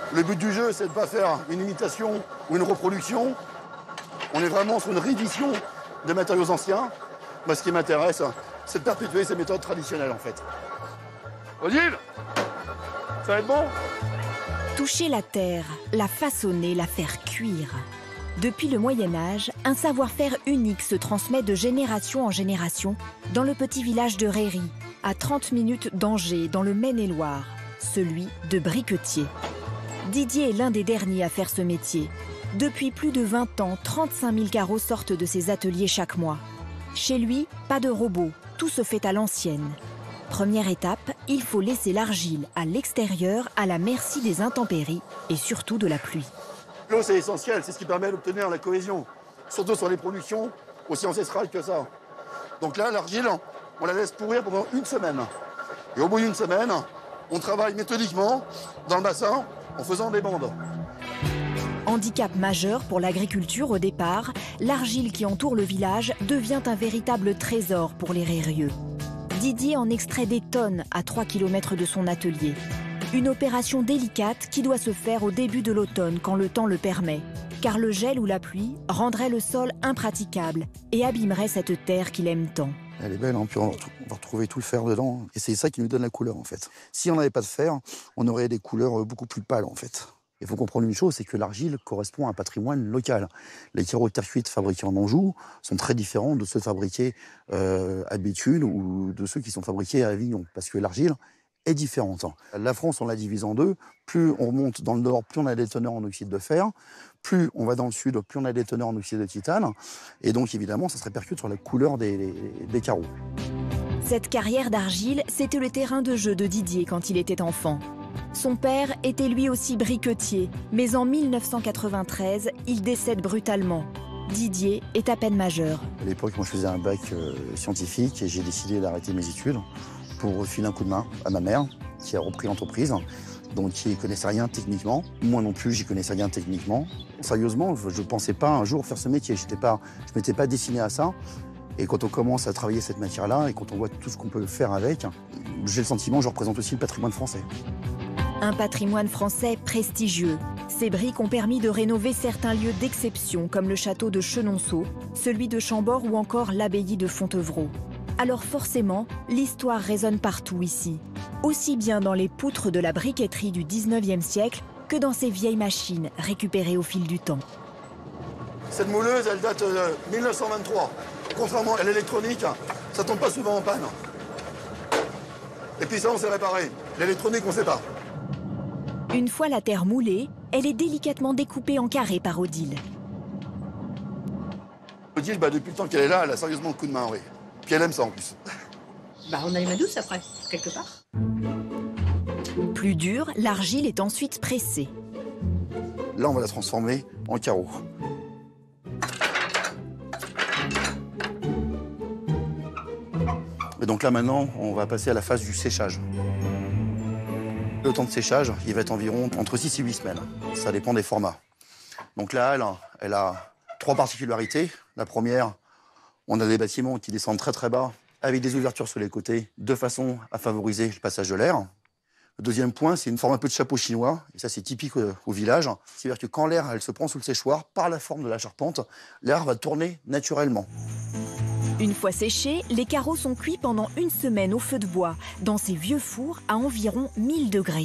Le but du jeu, c'est de ne pas faire une imitation ou une reproduction. On est vraiment sur une réédition des matériaux anciens. Moi, ce qui m'intéresse, c'est de perpétuer ces méthodes traditionnelles, en fait. Odile, ça va être bon? Toucher la terre, la façonner, la faire cuire. Depuis le Moyen-Âge, un savoir-faire unique se transmet de génération en génération dans le petit village de Réry, à trente minutes d'Angers, dans le Maine-et-Loire, celui de briquetier. Didier est l'un des derniers à faire ce métier. Depuis plus de vingt ans, trente-cinq mille carreaux sortent de ses ateliers chaque mois. Chez lui, pas de robot, tout se fait à l'ancienne. Première étape, il faut laisser l'argile à l'extérieur, à la merci des intempéries et surtout de la pluie. L'eau, c'est essentiel, c'est ce qui permet d'obtenir la cohésion, surtout sur les productions aussi ancestrales que ça. Donc là, l'argile, on la laisse pourrir pendant une semaine. Et au bout d'une semaine, on travaille méthodiquement dans le bassin en faisant des bandes. Handicap majeur pour l'agriculture au départ, l'argile qui entoure le village devient un véritable trésor pour les rérieux. Didier en extrait des tonnes à trois kilomètres de son atelier. Une opération délicate qui doit se faire au début de l'automne quand le temps le permet, car le gel ou la pluie rendrait le sol impraticable et abîmerait cette terre qu'il aime tant. Elle est belle, hein, puis on va retrouver tout le fer dedans. Et c'est ça qui nous donne la couleur, en fait. Si on n'avait pas de fer, on aurait des couleurs beaucoup plus pâles, en fait. Il faut comprendre une chose, c'est que l'argile correspond à un patrimoine local. Les carreaux de terre cuite fabriqués en Anjou sont très différents de ceux fabriqués euh, à Béthune ou de ceux qui sont fabriqués à Avignon, parce que l'argile est différente. La France, on la divise en deux. Plus on remonte dans le nord, plus on a des teneurs en oxyde de fer. Plus on va dans le sud, plus on a des teneurs en oxyde de titane. Et donc, évidemment, ça se répercute sur la couleur des, des, des carreaux. Cette carrière d'argile, c'était le terrain de jeu de Didier quand il était enfant. Son père était lui aussi briquetier, mais en mille neuf cent quatre-vingt-treize, il décède brutalement. Didier est à peine majeur. À l'époque, moi, je faisais un bac euh, scientifique et j'ai décidé d'arrêter mes études pour filer un coup de main à ma mère, qui a repris l'entreprise, donc qui ne connaissait rien techniquement. Moi non plus, j'y connaissais rien techniquement. Sérieusement, je ne pensais pas un jour faire ce métier. Je ne m'étais pas destiné à ça. Et quand on commence à travailler cette matière-là et quand on voit tout ce qu'on peut faire avec, j'ai le sentiment que je représente aussi le patrimoine français. Un patrimoine français prestigieux. Ces briques ont permis de rénover certains lieux d'exception comme le château de Chenonceau, celui de Chambord ou encore l'abbaye de Fontevraud. Alors forcément, l'histoire résonne partout ici. Aussi bien dans les poutres de la briqueterie du dix-neuvième siècle que dans ces vieilles machines récupérées au fil du temps. Cette mouleuse, elle date de mille neuf cent vingt-trois. Contrairement à l'électronique, ça tombe pas souvent en panne. Et puis ça, on sait réparer. L'électronique, on sait pas. Une fois la terre moulée, elle est délicatement découpée en carrés par Odile. Odile, bah, depuis le temps qu'elle est là, elle a sérieusement le coup de main, oui. Puis elle aime ça en plus. Bah, on a les mains douces après, quelque part. Plus dur, l'argile est ensuite pressée. Là, on va la transformer en carreaux. Et donc là, maintenant, on va passer à la phase du séchage. Le temps de séchage, il va être environ entre six et huit semaines. Ça dépend des formats. Donc là, elle, elle a trois particularités. La première, on a des bâtiments qui descendent très très bas, avec des ouvertures sur les côtés, de façon à favoriser le passage de l'air. Le deuxième point, c'est une forme un peu de chapeau chinois, et ça c'est typique au, au village. C'est-à-dire que quand l'air elle se prend sous le séchoir, par la forme de la charpente, l'air va tourner naturellement. Une fois séchés, les carreaux sont cuits pendant une semaine au feu de bois, dans ces vieux fours à environ mille degrés.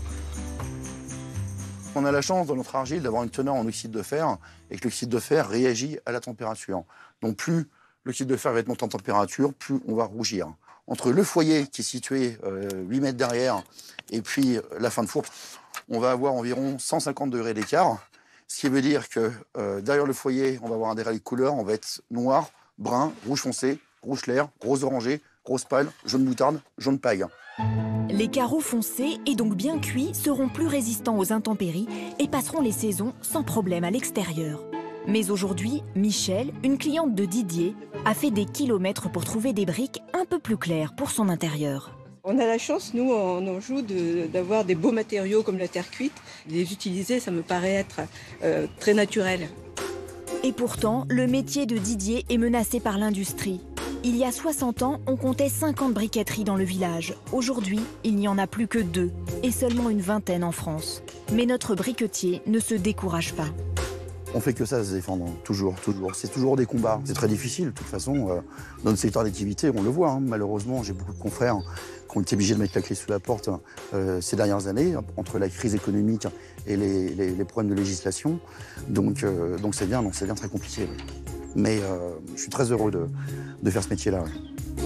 On a la chance dans notre argile d'avoir une teneur en oxyde de fer, et que l'oxyde de fer réagit à la température. Donc plus l'oxyde de fer va être monté en température, plus on va rougir. Entre le foyer qui est situé euh, huit mètres derrière et puis la fin de four, on va avoir environ cent cinquante degrés d'écart. Ce qui veut dire que euh, derrière le foyer, on va avoir un dérèglement de couleur, on va être noir, brun, rouge foncé, rouge clair, rose orangé, rose pâle, jaune moutarde, jaune paille. Les carreaux foncés et donc bien cuits seront plus résistants aux intempéries et passeront les saisons sans problème à l'extérieur. Mais aujourd'hui, Michel, une cliente de Didier, a fait des kilomètres pour trouver des briques un peu plus claires pour son intérieur. On a la chance, nous, en Anjou, d'avoir des beaux matériaux comme la terre cuite. Les utiliser, ça me paraît être euh, très naturel. Et pourtant, le métier de Didier est menacé par l'industrie. Il y a soixante ans, on comptait cinquante briqueteries dans le village. Aujourd'hui, il n'y en a plus que deux, et seulement une vingtaine en France. Mais notre briquetier ne se décourage pas. On fait que ça, se défendre, toujours, toujours. C'est toujours des combats. C'est très difficile, de toute façon. Euh, dans notre secteur d'activité, on le voit, hein, malheureusement, j'ai beaucoup de confrères qui ont été obligés de mettre la clé sous la porte euh, ces dernières années, entre la crise économique et les, les, les problèmes de législation. Donc, euh, donc c'est bien, donc c'est bien très compliqué. Oui. Mais euh, je suis très heureux de, de faire ce métier-là. Oui.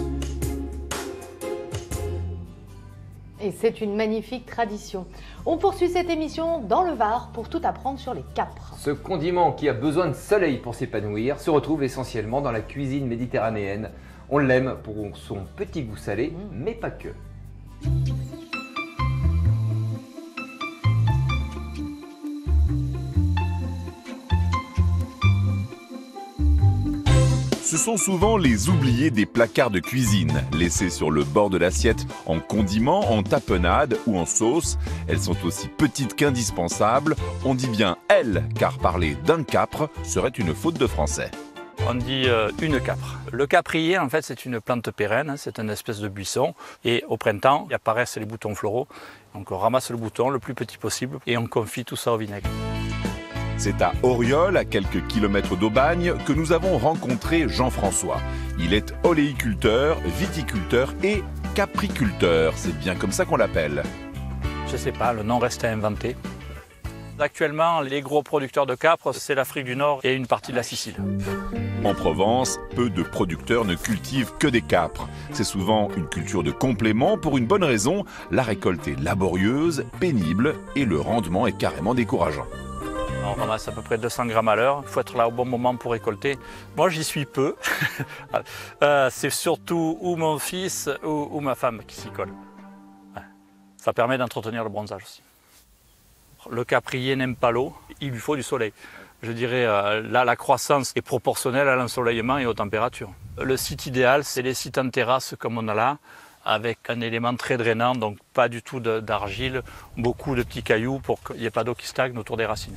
Et c'est une magnifique tradition. On poursuit cette émission dans le Var pour tout apprendre sur les capres. Ce condiment qui a besoin de soleil pour s'épanouir se retrouve essentiellement dans la cuisine méditerranéenne. On l'aime pour son petit goût salé, mmh. mais pas que. Ce sont souvent les oubliés des placards de cuisine, laissés sur le bord de l'assiette en condiments, en tapenade ou en sauce. Elles sont aussi petites qu'indispensables. On dit bien « elles » car parler d'un capre serait une faute de français. On dit euh, une capre. Le caprier, en fait, c'est une plante pérenne, hein, c'est une espèce de buisson. Et au printemps, il apparaissent les boutons floraux. Donc on ramasse le bouton le plus petit possible et on confie tout ça au vinaigre. C'est à Auriol, à quelques kilomètres d'Aubagne, que nous avons rencontré Jean-François. Il est oléiculteur, viticulteur et capriculteur. C'est bien comme ça qu'on l'appelle. Je ne sais pas, le nom reste à inventer. Actuellement, les gros producteurs de capres, c'est l'Afrique du Nord et une partie de la Sicile. En Provence, peu de producteurs ne cultivent que des capres. C'est souvent une culture de complément pour une bonne raison. La récolte est laborieuse, pénible et le rendement est carrément décourageant. On ramasse à peu près deux cents grammes à l'heure. Il faut être là au bon moment pour récolter. Moi, j'y suis peu. euh, c'est surtout ou mon fils ou, ou ma femme qui s'y colle. Ouais. Ça permet d'entretenir le bronzage aussi. Le caprier n'aime pas l'eau, il lui faut du soleil. Je dirais, euh, là, la croissance est proportionnelle à l'ensoleillement et aux températures. Le site idéal, c'est les sites en terrasse comme on a là, avec un élément très drainant, donc pas du tout d'argile, beaucoup de petits cailloux pour qu'il n'y ait pas d'eau qui stagne autour des racines.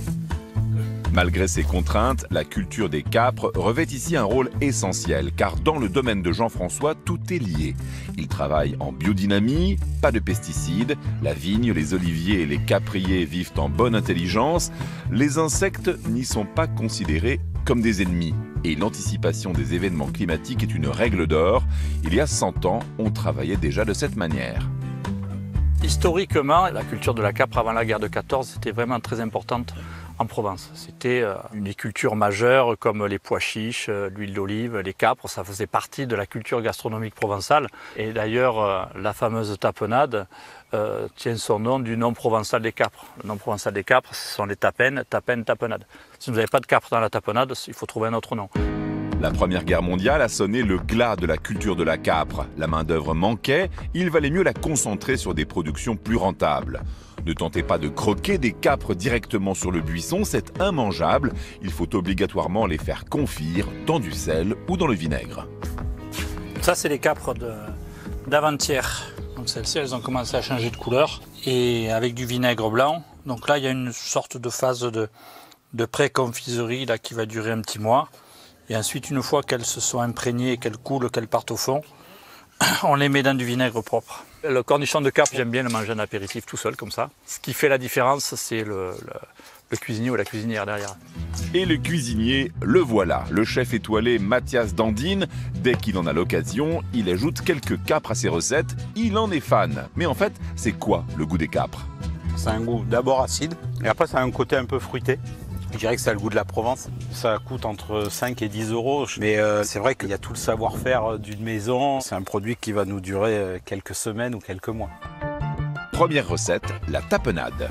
Malgré ces contraintes, la culture des capres revêt ici un rôle essentiel, car dans le domaine de Jean-François, tout est lié. Il travaille en biodynamie, pas de pesticides, la vigne, les oliviers et les capriers vivent en bonne intelligence, les insectes n'y sont pas considérés comme des ennemis. Et l'anticipation des événements climatiques est une règle d'or. Il y a cent ans, on travaillait déjà de cette manière. Historiquement, la culture de la capre avant la guerre de quatorze était vraiment très importante en Provence. C'était une des cultures majeures comme les pois chiches, l'huile d'olive, les capres, ça faisait partie de la culture gastronomique provençale. Et d'ailleurs, la fameuse tapenade euh, tient son nom du nom provençal des capres. Le nom provençal des capres, ce sont les tapennes, tapennes, tapenades. Si vous n'avez pas de capre dans la tapenade, il faut trouver un autre nom. La Première Guerre mondiale a sonné le glas de la culture de la capre. La main-d'œuvre manquait, il valait mieux la concentrer sur des productions plus rentables. Ne tentez pas de croquer des capres directement sur le buisson, c'est immangeable. Il faut obligatoirement les faire confire dans du sel ou dans le vinaigre. Ça, c'est les capres d'avant-hier. Donc celles-ci, elles ont commencé à changer de couleur et avec du vinaigre blanc. Donc là, il y a une sorte de phase de, de pré-confiserie là, qui va durer un petit mois. Et ensuite, une fois qu'elles se sont imprégnées et qu'elles coulent, qu'elles partent au fond, on les met dans du vinaigre propre. Le cornichon de capre, j'aime bien le manger en apéritif tout seul comme ça. Ce qui fait la différence, c'est le, le, le cuisinier ou la cuisinière derrière. Et le cuisinier, le voilà, le chef étoilé Mathias Dandine. Dès qu'il en a l'occasion, il ajoute quelques capres à ses recettes. Il en est fan. Mais en fait, c'est quoi le goût des capres? C'est un goût d'abord acide, et après ça a un côté un peu fruité. Je dirais que c'est le goût de la Provence. Ça coûte entre cinq et dix euros. Mais euh, c'est vrai qu'il y a tout le savoir-faire d'une maison. C'est un produit qui va nous durer quelques semaines ou quelques mois. Première recette, la tapenade.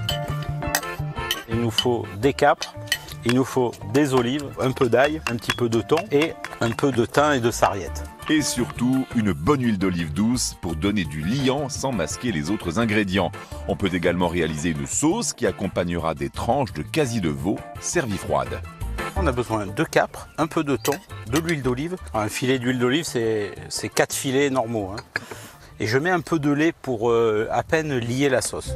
Il nous faut des capres, il nous faut des olives, un peu d'ail, un petit peu de thon et un peu de thym et de sarriette. Et surtout, une bonne huile d'olive douce pour donner du liant sans masquer les autres ingrédients. On peut également réaliser une sauce qui accompagnera des tranches de quasi de veau servies froides. On a besoin de capres, un peu de thon, de l'huile d'olive. Un filet d'huile d'olive, c'est quatre filets normaux. Hein. Et je mets un peu de lait pour euh, à peine lier la sauce.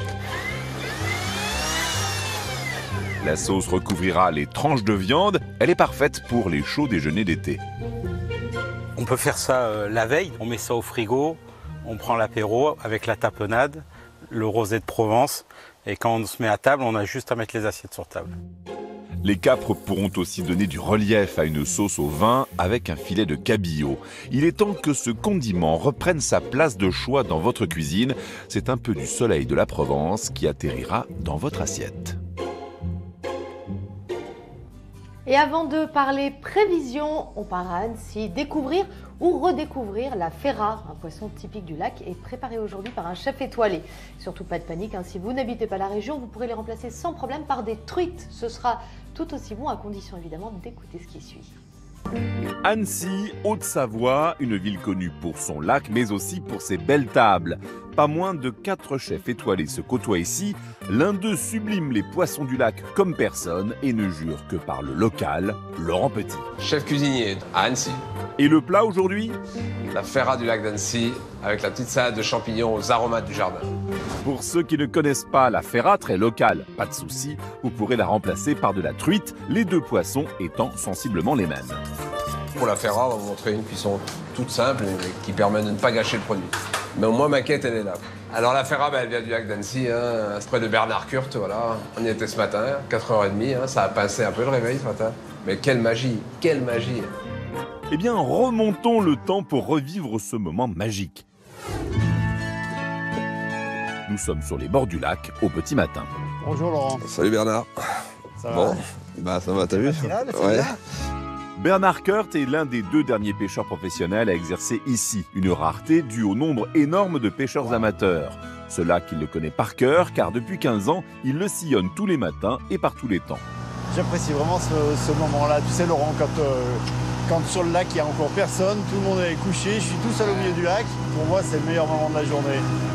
La sauce recouvrira les tranches de viande. Elle est parfaite pour les chauds déjeuners d'été. On peut faire ça euh, la veille, on met ça au frigo, on prend l'apéro avec la tapenade, le rosé de Provence, Et quand on se met à table, on a juste à mettre les assiettes sur table. Les capres pourront aussi donner du relief à une sauce au vin avec un filet de cabillaud. Il est temps que ce condiment reprenne sa place de choix dans votre cuisine. C'est un peu du soleil de la Provence qui atterrira dans votre assiette. Et avant de parler prévision, on part à Annecy, découvrir ou redécouvrir la ferra, un poisson typique du lac, est préparé aujourd'hui par un chef étoilé. Surtout pas de panique, hein, si vous n'habitez pas la région, vous pourrez les remplacer sans problème par des truites. Ce sera tout aussi bon, à condition évidemment d'écouter ce qui suit. Annecy, Haute-Savoie, une ville connue pour son lac, mais aussi pour ses belles tables. Pas moins de quatre chefs étoilés se côtoient ici. L'un d'eux sublime les poissons du lac comme personne et ne jure que par le local, Laurent Petit. Chef cuisinier à Annecy. Et le plat aujourd'hui? La ferra du lac d'Annecy avec la petite salade de champignons aux aromates du jardin. Pour ceux qui ne connaissent pas la ferra, très locale, pas de souci, vous pourrez la remplacer par de la truite, les deux poissons étant sensiblement les mêmes. Pour la ferra, on va vous montrer une cuisson toute simple et qui permet de ne pas gâcher le produit. Mais au moins ma quête, elle est là. Alors la ferra, ben, elle vient du lac d'Annecy, hein, près de Bernard Kurt, voilà. On y était ce matin, quatre heures trente, hein, ça a pincé un peu le réveil ce matin. Mais quelle magie, quelle magie! Eh bien, remontons le temps pour revivre ce moment magique. Nous sommes sur les bords du lac, au petit matin. Bonjour Laurent. Salut Bernard. Ça va? Bon, bah ça va, t'as vu? Ouais. Bernard Kurt est l'un des deux derniers pêcheurs professionnels à exercer ici, une rareté due au nombre énorme de pêcheurs amateurs. Ce lac, il le connaît par cœur, car depuis quinze ans, il le sillonne tous les matins et par tous les temps. J'apprécie vraiment ce, ce moment-là. Tu sais Laurent, quand, euh, quand sur le lac, il n'y a encore personne, tout le monde est couché, je suis tout seul au milieu du lac. Pour moi, c'est le meilleur moment de la journée.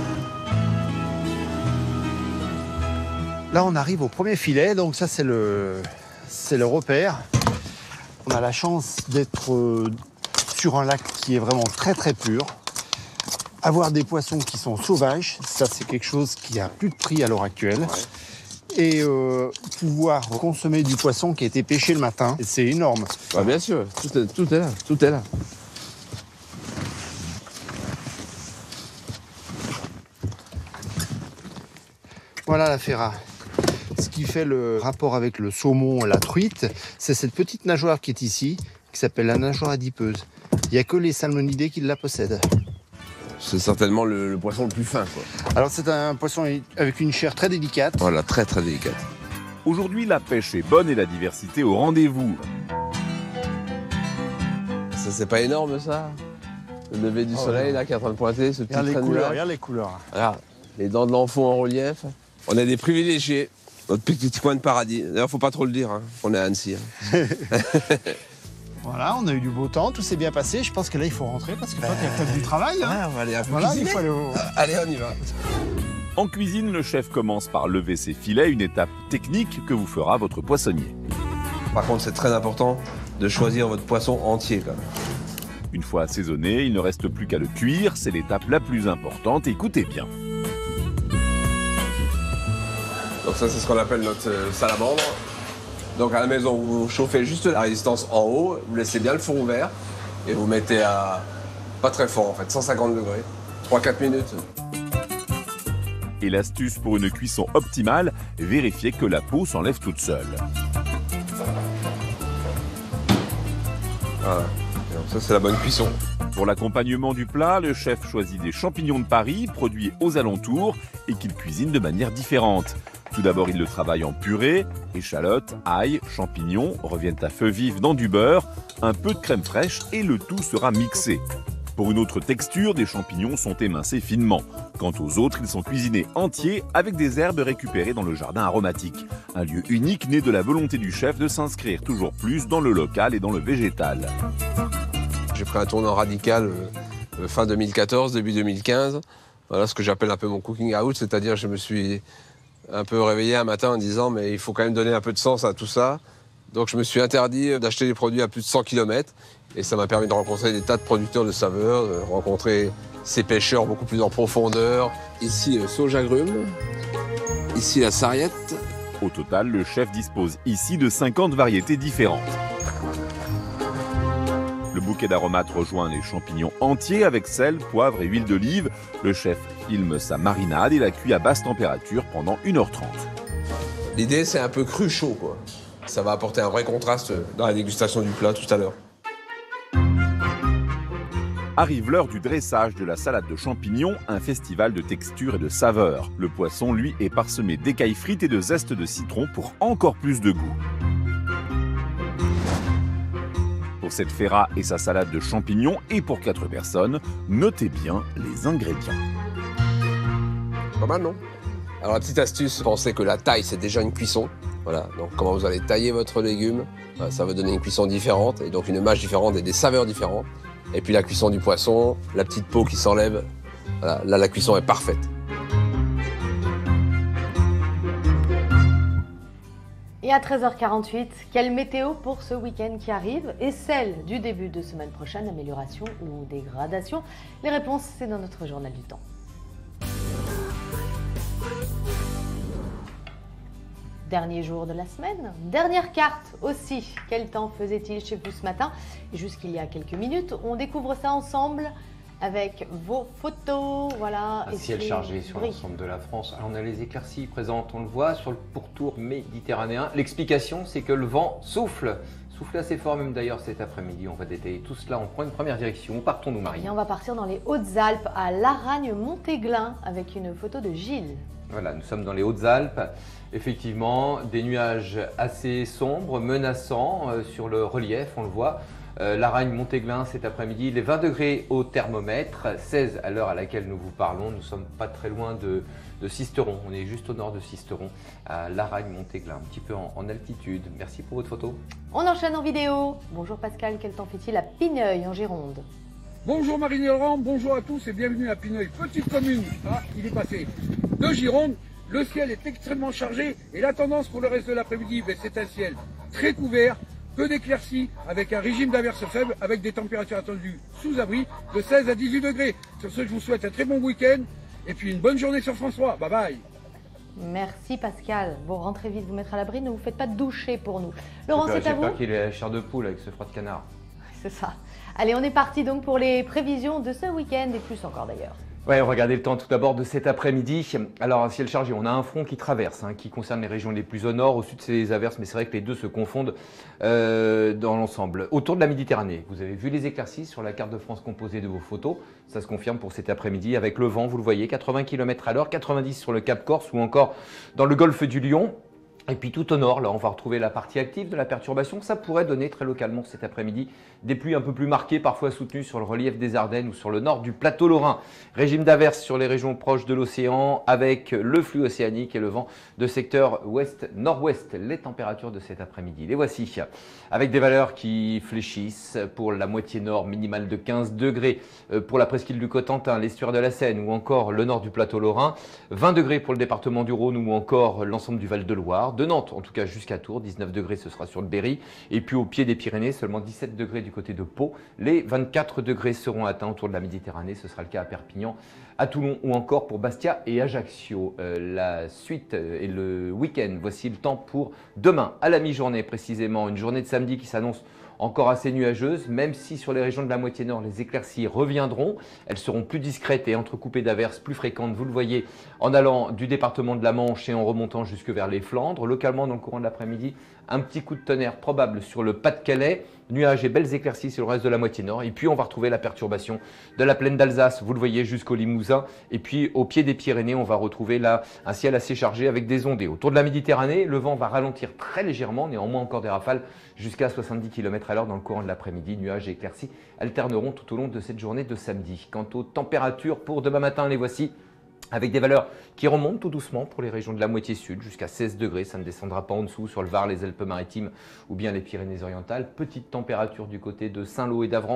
Là, on arrive au premier filet, donc ça, c'est le, c'est le repère. On a la chance d'être euh, sur un lac qui est vraiment très très pur. Avoir des poissons qui sont sauvages, ça c'est quelque chose qui a plus de prix à l'heure actuelle. Ouais. Et euh, pouvoir consommer du poisson qui a été pêché le matin, c'est énorme. Bah, bien sûr, tout est, tout est là, tout est là. Voilà la ferra. Ce qui fait le rapport avec le saumon et la truite, c'est cette petite nageoire qui est ici, qui s'appelle la nageoire adipeuse. Il n'y a que les salmonidés qui la possèdent. C'est certainement le, le poisson le plus fin, quoi. Alors c'est un poisson avec une chair très délicate. Voilà, très très délicate. Aujourd'hui, la pêche est bonne et la diversité au rendez-vous. Ça, c'est pas énorme, ça? Le lever du oh, soleil, là, qui est en train de pointer, ce petit train de nuage. Regarde Regarde les couleurs. Regarde, les dents de l'enfant en relief. On est des privilégiés. Notre petit coin de paradis. D'ailleurs, faut pas trop le dire, hein. On est à Annecy. Hein. Voilà, on a eu du beau temps, tout s'est bien passé. Je pense que là, il faut rentrer parce que toi, tu as peut-être du travail. Hein. Ouais, on va aller un peu voilà, cuisiner. Il faut aller au... Allez, on y va. En cuisine, le chef commence par lever ses filets, une étape technique que vous fera votre poissonnier. Par contre, c'est très important de choisir votre poisson entier, quand même. Une fois assaisonné, il ne reste plus qu'à le cuire. C'est l'étape la plus importante. Écoutez bien. Donc ça, c'est ce qu'on appelle notre salamandre. Donc à la maison, vous chauffez juste la résistance en haut, vous laissez bien le four ouvert et vous mettez à pas très fort en fait, cent cinquante degrés, trois à quatre minutes. Et l'astuce pour une cuisson optimale, vérifiez que la peau s'enlève toute seule. Voilà, donc ça c'est la bonne cuisson. Pour l'accompagnement du plat, le chef choisit des champignons de Paris, produits aux alentours et qu'il cuisine de manière différente. Tout d'abord, il le travaille en purée, échalotes, ail, champignons reviennent à feu vif dans du beurre, un peu de crème fraîche et le tout sera mixé. Pour une autre texture, des champignons sont émincés finement. Quant aux autres, ils sont cuisinés entiers avec des herbes récupérées dans le jardin aromatique. Un lieu unique né de la volonté du chef de s'inscrire toujours plus dans le local et dans le végétal. J'ai pris un tournant radical euh, fin deux mille quatorze, début deux mille quinze. Voilà ce que j'appelle un peu mon cooking out, c'est-à-dire je me suis un peu réveillé un matin en disant mais il faut quand même donner un peu de sens à tout ça. Donc je me suis interdit d'acheter des produits à plus de cent kilomètres et ça m'a permis de rencontrer des tas de producteurs de saveurs, de rencontrer ces pêcheurs beaucoup plus en profondeur. Ici le sauge agrumes, ici la sarriette. Au total, le chef dispose ici de cinquante variétés différentes. Le bouquet d'aromates rejoint les champignons entiers avec sel, poivre et huile d'olive. Le chef filme sa marinade et la cuit à basse température pendant une heure trente. L'idée, c'est un peu cru chaud, quoi. Ça va apporter un vrai contraste dans la dégustation du plat tout à l'heure. Arrive l'heure du dressage de la salade de champignons, un festival de textures et de saveurs. Le poisson, lui, est parsemé d'écailles frites et de zeste de citron pour encore plus de goût. Pour cette ferra et sa salade de champignons et pour quatre personnes, notez bien les ingrédients. Pas mal, non? Alors la petite astuce, pensez que la taille, c'est déjà une cuisson. Voilà, donc comment vous allez tailler votre légume, ça va donner une cuisson différente et donc une mâche différente et des saveurs différentes. Et puis la cuisson du poisson, la petite peau qui s'enlève, voilà, là la cuisson est parfaite. Et à treize heures quarante-huit, quelle météo pour ce week-end qui arrive et celle du début de semaine prochaine, amélioration ou dégradation? Les réponses, c'est dans notre journal du temps. Dernier jour de la semaine, dernière carte aussi. Quel temps faisait-il chez vous ce matin? Jusqu'il y a quelques minutes, on découvre ça ensemble avec vos photos. Voilà. Un ciel chargé sur l'ensemble de la France. Alors on a les éclaircies présentes, on le voit sur le pourtour méditerranéen. L'explication, c'est que le vent souffle. Souffle assez fort même d'ailleurs cet après-midi. On va détailler tout cela. On prend une première direction. Où partons-nous, Marie? Et on va partir dans les Hautes-Alpes, à Laragne-Montéglin, avec une photo de Gilles. Voilà, nous sommes dans les Hautes-Alpes. Effectivement, des nuages assez sombres, menaçants euh, sur le relief, on le voit. Euh, Laragne-Montéglin cet après-midi, les vingt degrés au thermomètre, seize à l'heure à laquelle nous vous parlons. Nous ne sommes pas très loin de, de Sisteron, on est juste au nord de Sisteron, à Laragne-Montéglin, un petit peu en, en altitude. Merci pour votre photo. On enchaîne en vidéo. Bonjour Pascal, quel temps fait-il à Pineuil en Gironde? Bonjour Marine Laurent, bonjour à tous et bienvenue à Pineuil, petite commune. Ah, il est passé de Gironde. Le ciel est extrêmement chargé et la tendance pour le reste de l'après-midi, ben, c'est un ciel très couvert, peu d'éclaircies, avec un régime d'averses faibles, avec des températures attendues sous abri de seize à dix-huit degrés. Sur ce, je vous souhaite un très bon week-end et puis une bonne journée sur François. Bye bye. Merci Pascal. Bon, rentrez vite vous mettre à l'abri, ne vous faites pas doucher pour nous. Laurent, c'est à vous. J'ai peur qu'il ait la chair de poule avec ce froid de canard. C'est ça. Allez, on est parti donc pour les prévisions de ce week-end et plus encore d'ailleurs. Ouais, regardez le temps tout d'abord de cet après-midi. Alors, un ciel chargé, on a un front qui traverse, hein, qui concerne les régions les plus au nord. Au sud, c'est les averses, mais c'est vrai que les deux se confondent euh, dans l'ensemble. Autour de la Méditerranée, vous avez vu les éclaircies sur la carte de France composée de vos photos. Ça se confirme pour cet après-midi avec le vent, vous le voyez, quatre-vingts kilomètres à l'heure, quatre-vingt-dix sur le Cap Corse ou encore dans le golfe du Lion. Et puis tout au nord, là, on va retrouver la partie active de la perturbation. Ça pourrait donner très localement cet après-midi des pluies un peu plus marquées, parfois soutenues sur le relief des Ardennes ou sur le nord du plateau lorrain. Régime d'averse sur les régions proches de l'océan avec le flux océanique et le vent de secteur ouest-nord-ouest. Les températures de cet après-midi, les voici. Avec des valeurs qui fléchissent pour la moitié nord, minimale de quinze degrés pour la presqu'île du Cotentin, l'estuaire de la Seine ou encore le nord du plateau lorrain. vingt degrés pour le département du Rhône ou encore l'ensemble du Val-de-Loire. De Nantes, en tout cas jusqu'à Tours, dix-neuf degrés, ce sera sur le Berry. Et puis au pied des Pyrénées, seulement dix-sept degrés du côté de Pau. Les vingt-quatre degrés seront atteints autour de la Méditerranée. Ce sera le cas à Perpignan, à Toulon ou encore pour Bastia et Ajaccio. Euh, la suite et le week-end, voici le temps pour demain, à la mi-journée précisément. Une journée de samedi qui s'annonce encore assez nuageuse, même si sur les régions de la moitié nord, les éclaircies reviendront. Elles seront plus discrètes et entrecoupées d'averses plus fréquentes, vous le voyez, en allant du département de la Manche et en remontant jusque vers les Flandres. Localement, dans le courant de l'après-midi, un petit coup de tonnerre probable sur le Pas-de-Calais. Nuages et belles éclaircies sur le reste de la moitié nord. Et puis, on va retrouver la perturbation de la plaine d'Alsace, vous le voyez, jusqu'au Limousin. Et puis, au pied des Pyrénées, on va retrouver là un ciel assez chargé avec des ondées. Autour de la Méditerranée, le vent va ralentir très légèrement, néanmoins encore des rafales jusqu'à soixante-dix kilomètres à l'heure dans le courant de l'après-midi. Nuages et éclaircies alterneront tout au long de cette journée de samedi. Quant aux températures pour demain matin, les voici. Avec des valeurs qui remontent tout doucement pour les régions de la moitié sud, jusqu'à seize degrés. Ça ne descendra pas en dessous sur le Var, les Alpes-Maritimes ou bien les Pyrénées-Orientales. Petite température du côté de Saint-Lô et d'Avranches,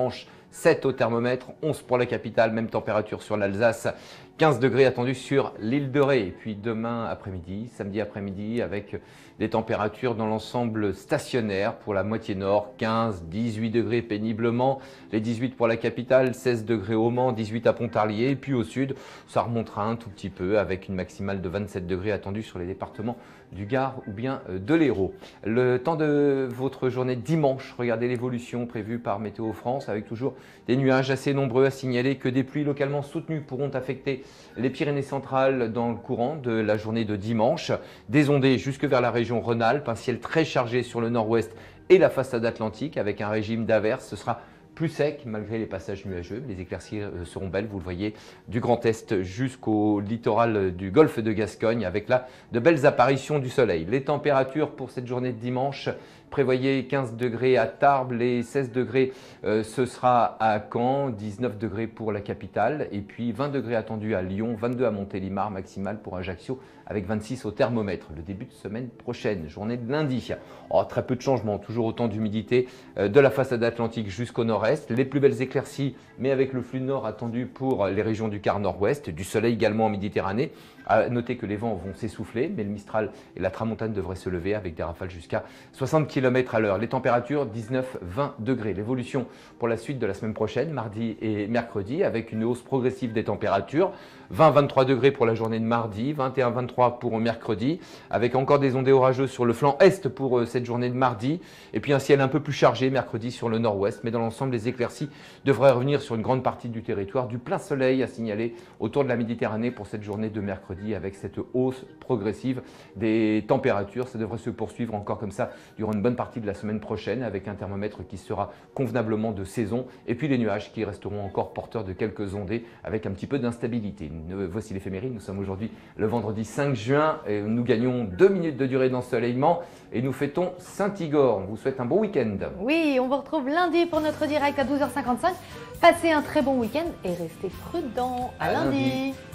sept au thermomètre, onze pour la capitale, même température sur l'Alsace, quinze degrés attendus sur l'île de Ré. Et puis demain après-midi, samedi après-midi, avec des températures dans l'ensemble stationnaires pour la moitié nord, quinze, dix-huit degrés péniblement, les dix-huit pour la capitale, seize degrés au Mans, dix-huit à Pontarlier. Et puis au sud, ça remontera un tout petit peu avec une maximale de vingt-sept degrés attendue sur les départements du Gard ou bien de l'Hérault. Le temps de votre journée dimanche, regardez l'évolution prévue par Météo France avec toujours des nuages assez nombreux à signaler que des pluies localement soutenues pourront affecter les Pyrénées centrales dans le courant de la journée de dimanche. Des ondées jusque vers la région Rhône-Alpes, un ciel très chargé sur le nord-ouest et la façade atlantique avec un régime d'averses. Ce sera plus sec malgré les passages nuageux. Les éclaircies seront belles, vous le voyez, du Grand Est jusqu'au littoral du golfe de Gascogne avec là de belles apparitions du soleil. Les températures pour cette journée de dimanche, prévoyez quinze degrés à Tarbes, les seize degrés euh, ce sera à Caen, dix-neuf degrés pour la capitale et puis vingt degrés attendus à Lyon, vingt-deux à Montélimar, maximal pour Ajaccio avec vingt-six au thermomètre. Le début de semaine prochaine, journée de lundi. Oh, très peu de changements, toujours autant d'humidité euh, de la façade atlantique jusqu'au nord-est. Les plus belles éclaircies, mais avec le flux nord attendu pour les régions du quart nord-ouest, du soleil également en Méditerranée. À noter que les vents vont s'essouffler, mais le Mistral et la Tramontane devraient se lever avec des rafales jusqu'à soixante kilomètres à l'heure. Les températures dix-neuf à vingt degrés. L'évolution pour la suite de la semaine prochaine, mardi et mercredi, avec une hausse progressive des températures. vingt à vingt-trois degrés pour la journée de mardi, vingt et un à vingt-trois pour mercredi, avec encore des ondées orageuses sur le flanc est pour cette journée de mardi. Et puis un ciel un peu plus chargé mercredi sur le nord-ouest, mais dans l'ensemble, les éclaircies devraient revenir sur une grande partie du territoire. Du plein soleil à signaler autour de la Méditerranée pour cette journée de mercredi, avec cette hausse progressive des températures. Ça devrait se poursuivre encore comme ça durant une bonne partie de la semaine prochaine avec un thermomètre qui sera convenablement de saison et puis les nuages qui resteront encore porteurs de quelques ondées avec un petit peu d'instabilité. Voici l'éphéméride, nous sommes aujourd'hui le vendredi cinq juin et nous gagnons deux minutes de durée d'ensoleillement et nous fêtons Saint-Igor. On vous souhaite un bon week-end. Oui, on vous retrouve lundi pour notre direct à douze heures cinquante-cinq. Passez un très bon week-end et restez prudents. À, à lundi. lundi.